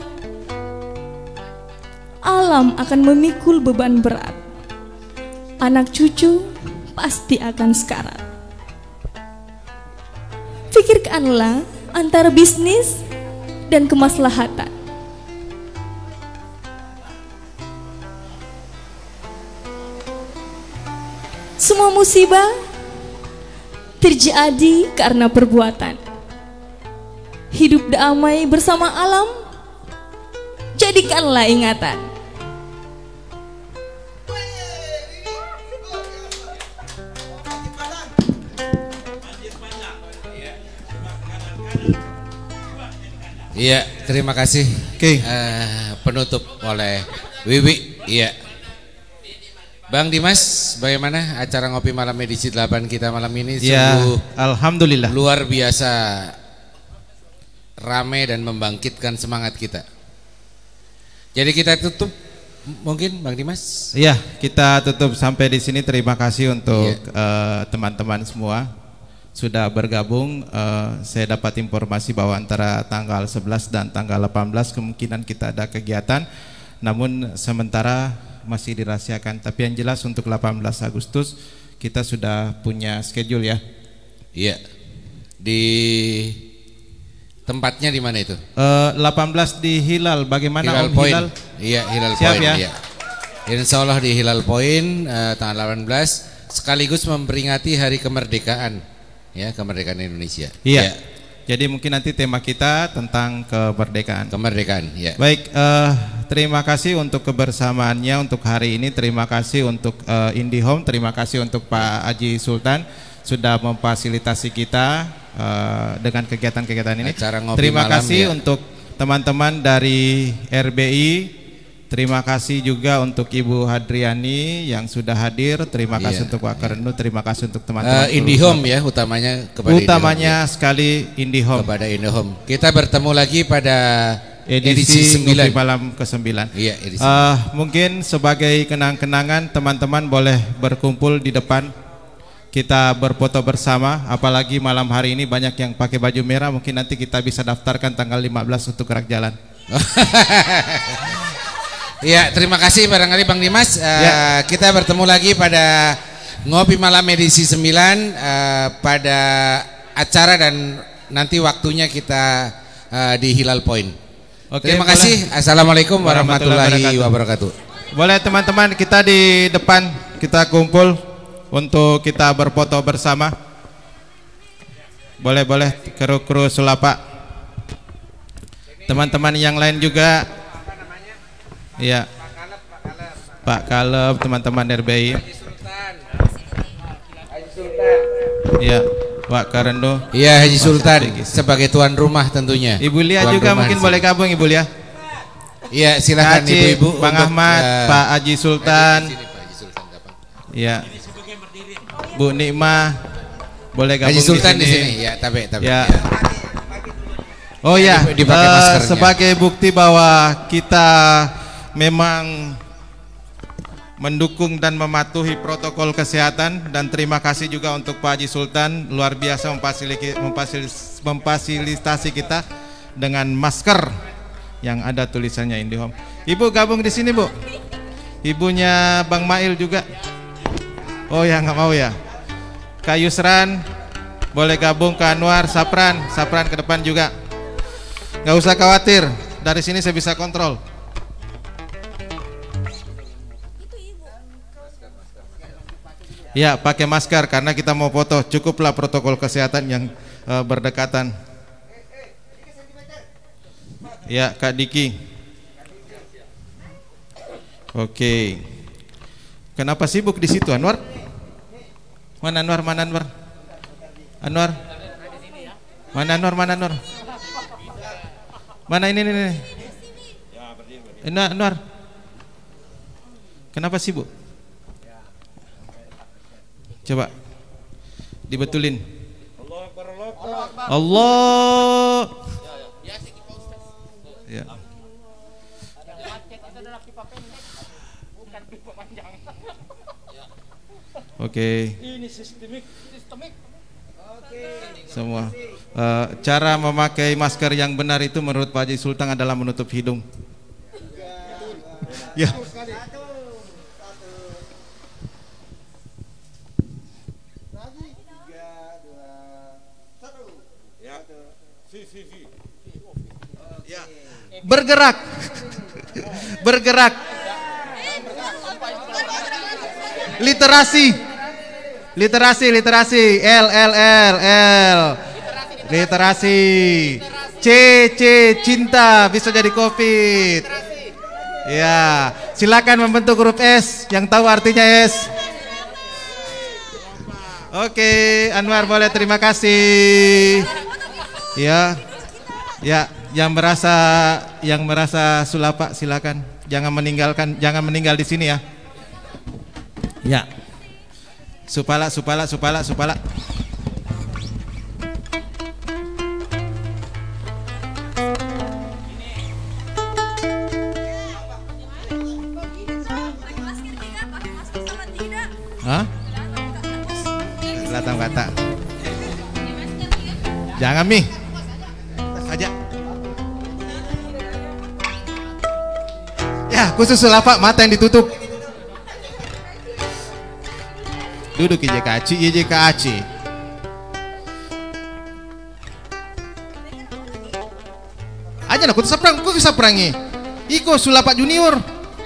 alam akan memikul beban berat. Anak cucu pasti akan sekarat. Pikirkanlah antara bisnis dan kemaslahatan. Semua musibah terjadi karena perbuatan. Hidup damai bersama alam, jadikanlah ingatan. Iya, terima kasih. Oke. Uh, penutup oleh Wiwi. Iya. Bang Dimas, bagaimana acara ngopi malam edisi delapan kita malam ini? Ya, sungguh alhamdulillah. Luar biasa ramai dan membangkitkan semangat kita. Jadi kita tutup mungkin Bang Dimas? Iya, kita tutup sampai di sini. Terima kasih untuk teman-teman ya. uh, semua sudah bergabung. uh, Saya dapat informasi bahwa antara tanggal sebelas dan tanggal delapan belas kemungkinan kita ada kegiatan, namun sementara masih dirahasiakan. Tapi yang jelas untuk delapan belas Agustus kita sudah punya schedule ya. Iya. Di tempatnya di mana itu? Uh, delapan belas di Hilal. Bagaimana Hilal Om Point. Hilal? Iya, Hilal Siap Point ya? iya. Insya Allah di Hilal Point uh, tanggal delapan belas sekaligus memperingati hari kemerdekaan ya, kemerdekaan Indonesia. Iya. Ya. Jadi mungkin nanti tema kita tentang kemerdekaan. Kemerdekaan, ya. Baik, uh, terima kasih untuk kebersamaannya untuk hari ini. Terima kasih untuk uh, IndiHome. Terima kasih untuk Pak Haji Sultan sudah memfasilitasi kita uh, dengan kegiatan-kegiatan ini. Terima malam, kasih ya. untuk teman-teman dari R B I. Terima kasih juga untuk Ibu Hadriani yang sudah hadir. Terima kasih Iya. untuk Pak Karendu. Terima kasih untuk teman-teman. Uh, IndiHome ya, utamanya kepada Utamanya IndiHome, sekali IndiHome. Kepada IndiHome. Kita bertemu lagi pada edisi, edisi sembilan. Ngopi Malam ke sembilan. Iya, edisi uh, mungkin sebagai kenang-kenangan teman-teman boleh berkumpul di depan. Kita berfoto bersama, apalagi malam hari ini banyak yang pakai baju merah. Mungkin nanti kita bisa daftarkan tanggal lima belas untuk gerak jalan. Ya, terima kasih barangkali Bang Dimas. Uh, ya. Kita bertemu lagi pada Ngopi Malam edisi sembilan uh, pada acara dan nanti waktunya kita uh, di Hilal Point. Oke, terima boleh. kasih. Assalamualaikum warahmatullahi wabarakatuh. Boleh teman-teman, kita di depan kita kumpul untuk kita berfoto bersama. Boleh-boleh kru-kru Sulapa. Teman-teman yang lain juga. Iya. Pak Kaleb, teman-teman R B I. Iya, Pak Karendu. Iya, Haji Sultan sebagai tuan rumah tentunya. Ibu Lia tuan juga mungkin sih. boleh gabung Ibu Lia. Iya, silakan Haji, Ibu-ibu. Bang untuk, Ahmad, uh, Pak Haji Sultan. Iya. Bu Nikmah boleh gabung Haji Sultan di di sini. sini. Ya, tabe, tabe. Ya. Ya. Oh ya, Dipakai uh, maskernya. sebagai bukti bahwa kita memang mendukung dan mematuhi protokol kesehatan, dan terima kasih juga untuk Pak Haji Sultan luar biasa memfasilitasi, memfasilitasi, memfasilitasi kita dengan masker yang ada tulisannya IndiHome. Ibu gabung di sini, Bu. Ibunya Bang Mail juga. Oh ya, nggak mau ya. Kak Yusran boleh gabung, ke Anwar, Sapran, Sapran ke depan juga. Nggak usah khawatir, dari sini saya bisa kontrol. Ya, pakai masker karena kita mau foto. Cukuplah protokol kesehatan yang uh, berdekatan. Ya, Kak Diki. Oke. Kenapa sibuk di situ, Anwar? Mana Anwar? Mana Anwar? Anwar? Mana Anwar? Mana Anwar? Mana ini, ini, ini? Ini Anwar. Kenapa sibuk? Coba dibetulin. Allah. Ya. Oke. Ini sistemik. Sistemik. Semua. Uh, cara memakai masker yang benar itu menurut Pak Haji Sultan adalah menutup hidung. Ya. Bergerak. Bergerak. Literasi. Literasi, literasi. L, L, L, L. Literasi. C, C, cinta bisa jadi COVID. Ya, silakan membentuk huruf S yang tahu artinya S. Oke, Anwar boleh, terima kasih. Ya. Ya, yang merasa yang merasa sulapa silakan. Jangan meninggalkan, jangan meninggal di sini ya. Ya. Supala, supala, supala, supala. Hah? Latang kata. Jangan Mi. Saja. Ya, khusus sulapa mata yang ditutup. Duduk I J K A C I, I J K A C I. Aja nak kutu saprang, ku bisa perangi. Iko sulapa junior.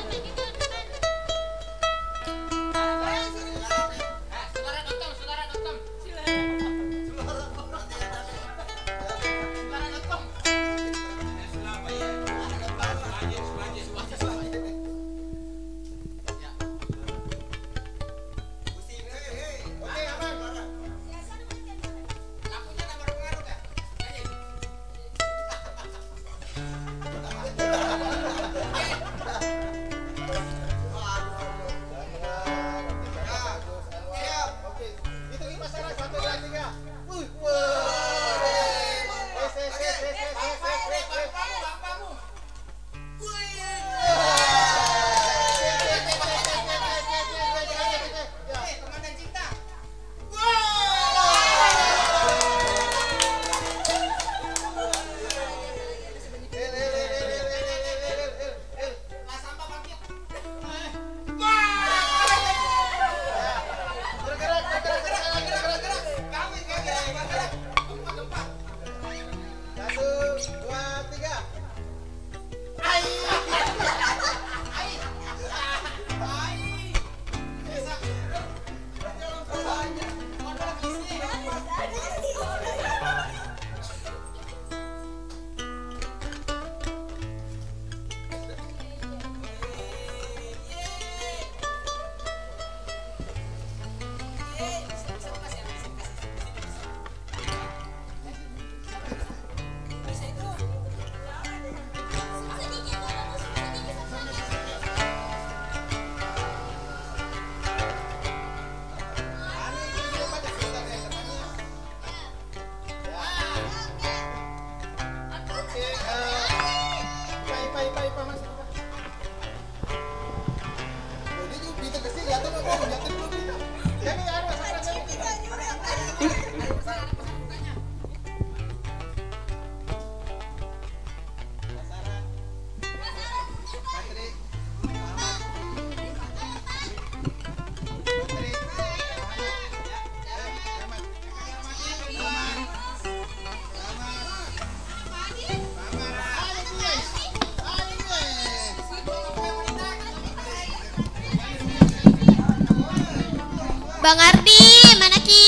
Bang Ardi, mana Ki?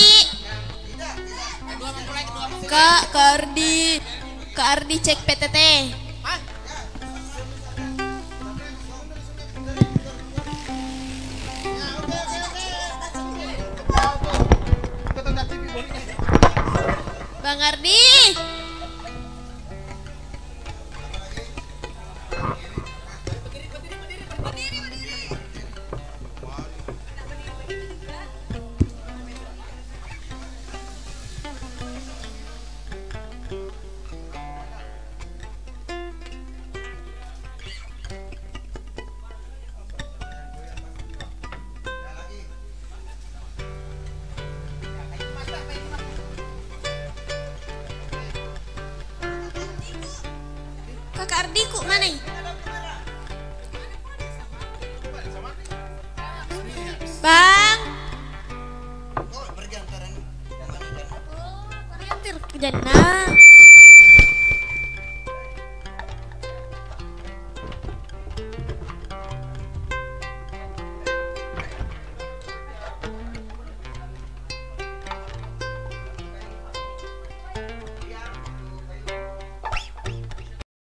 Kak, Kak Ardi. Kak Ardi cek P T T. Bang Ardi. Kardiku mana? Bye.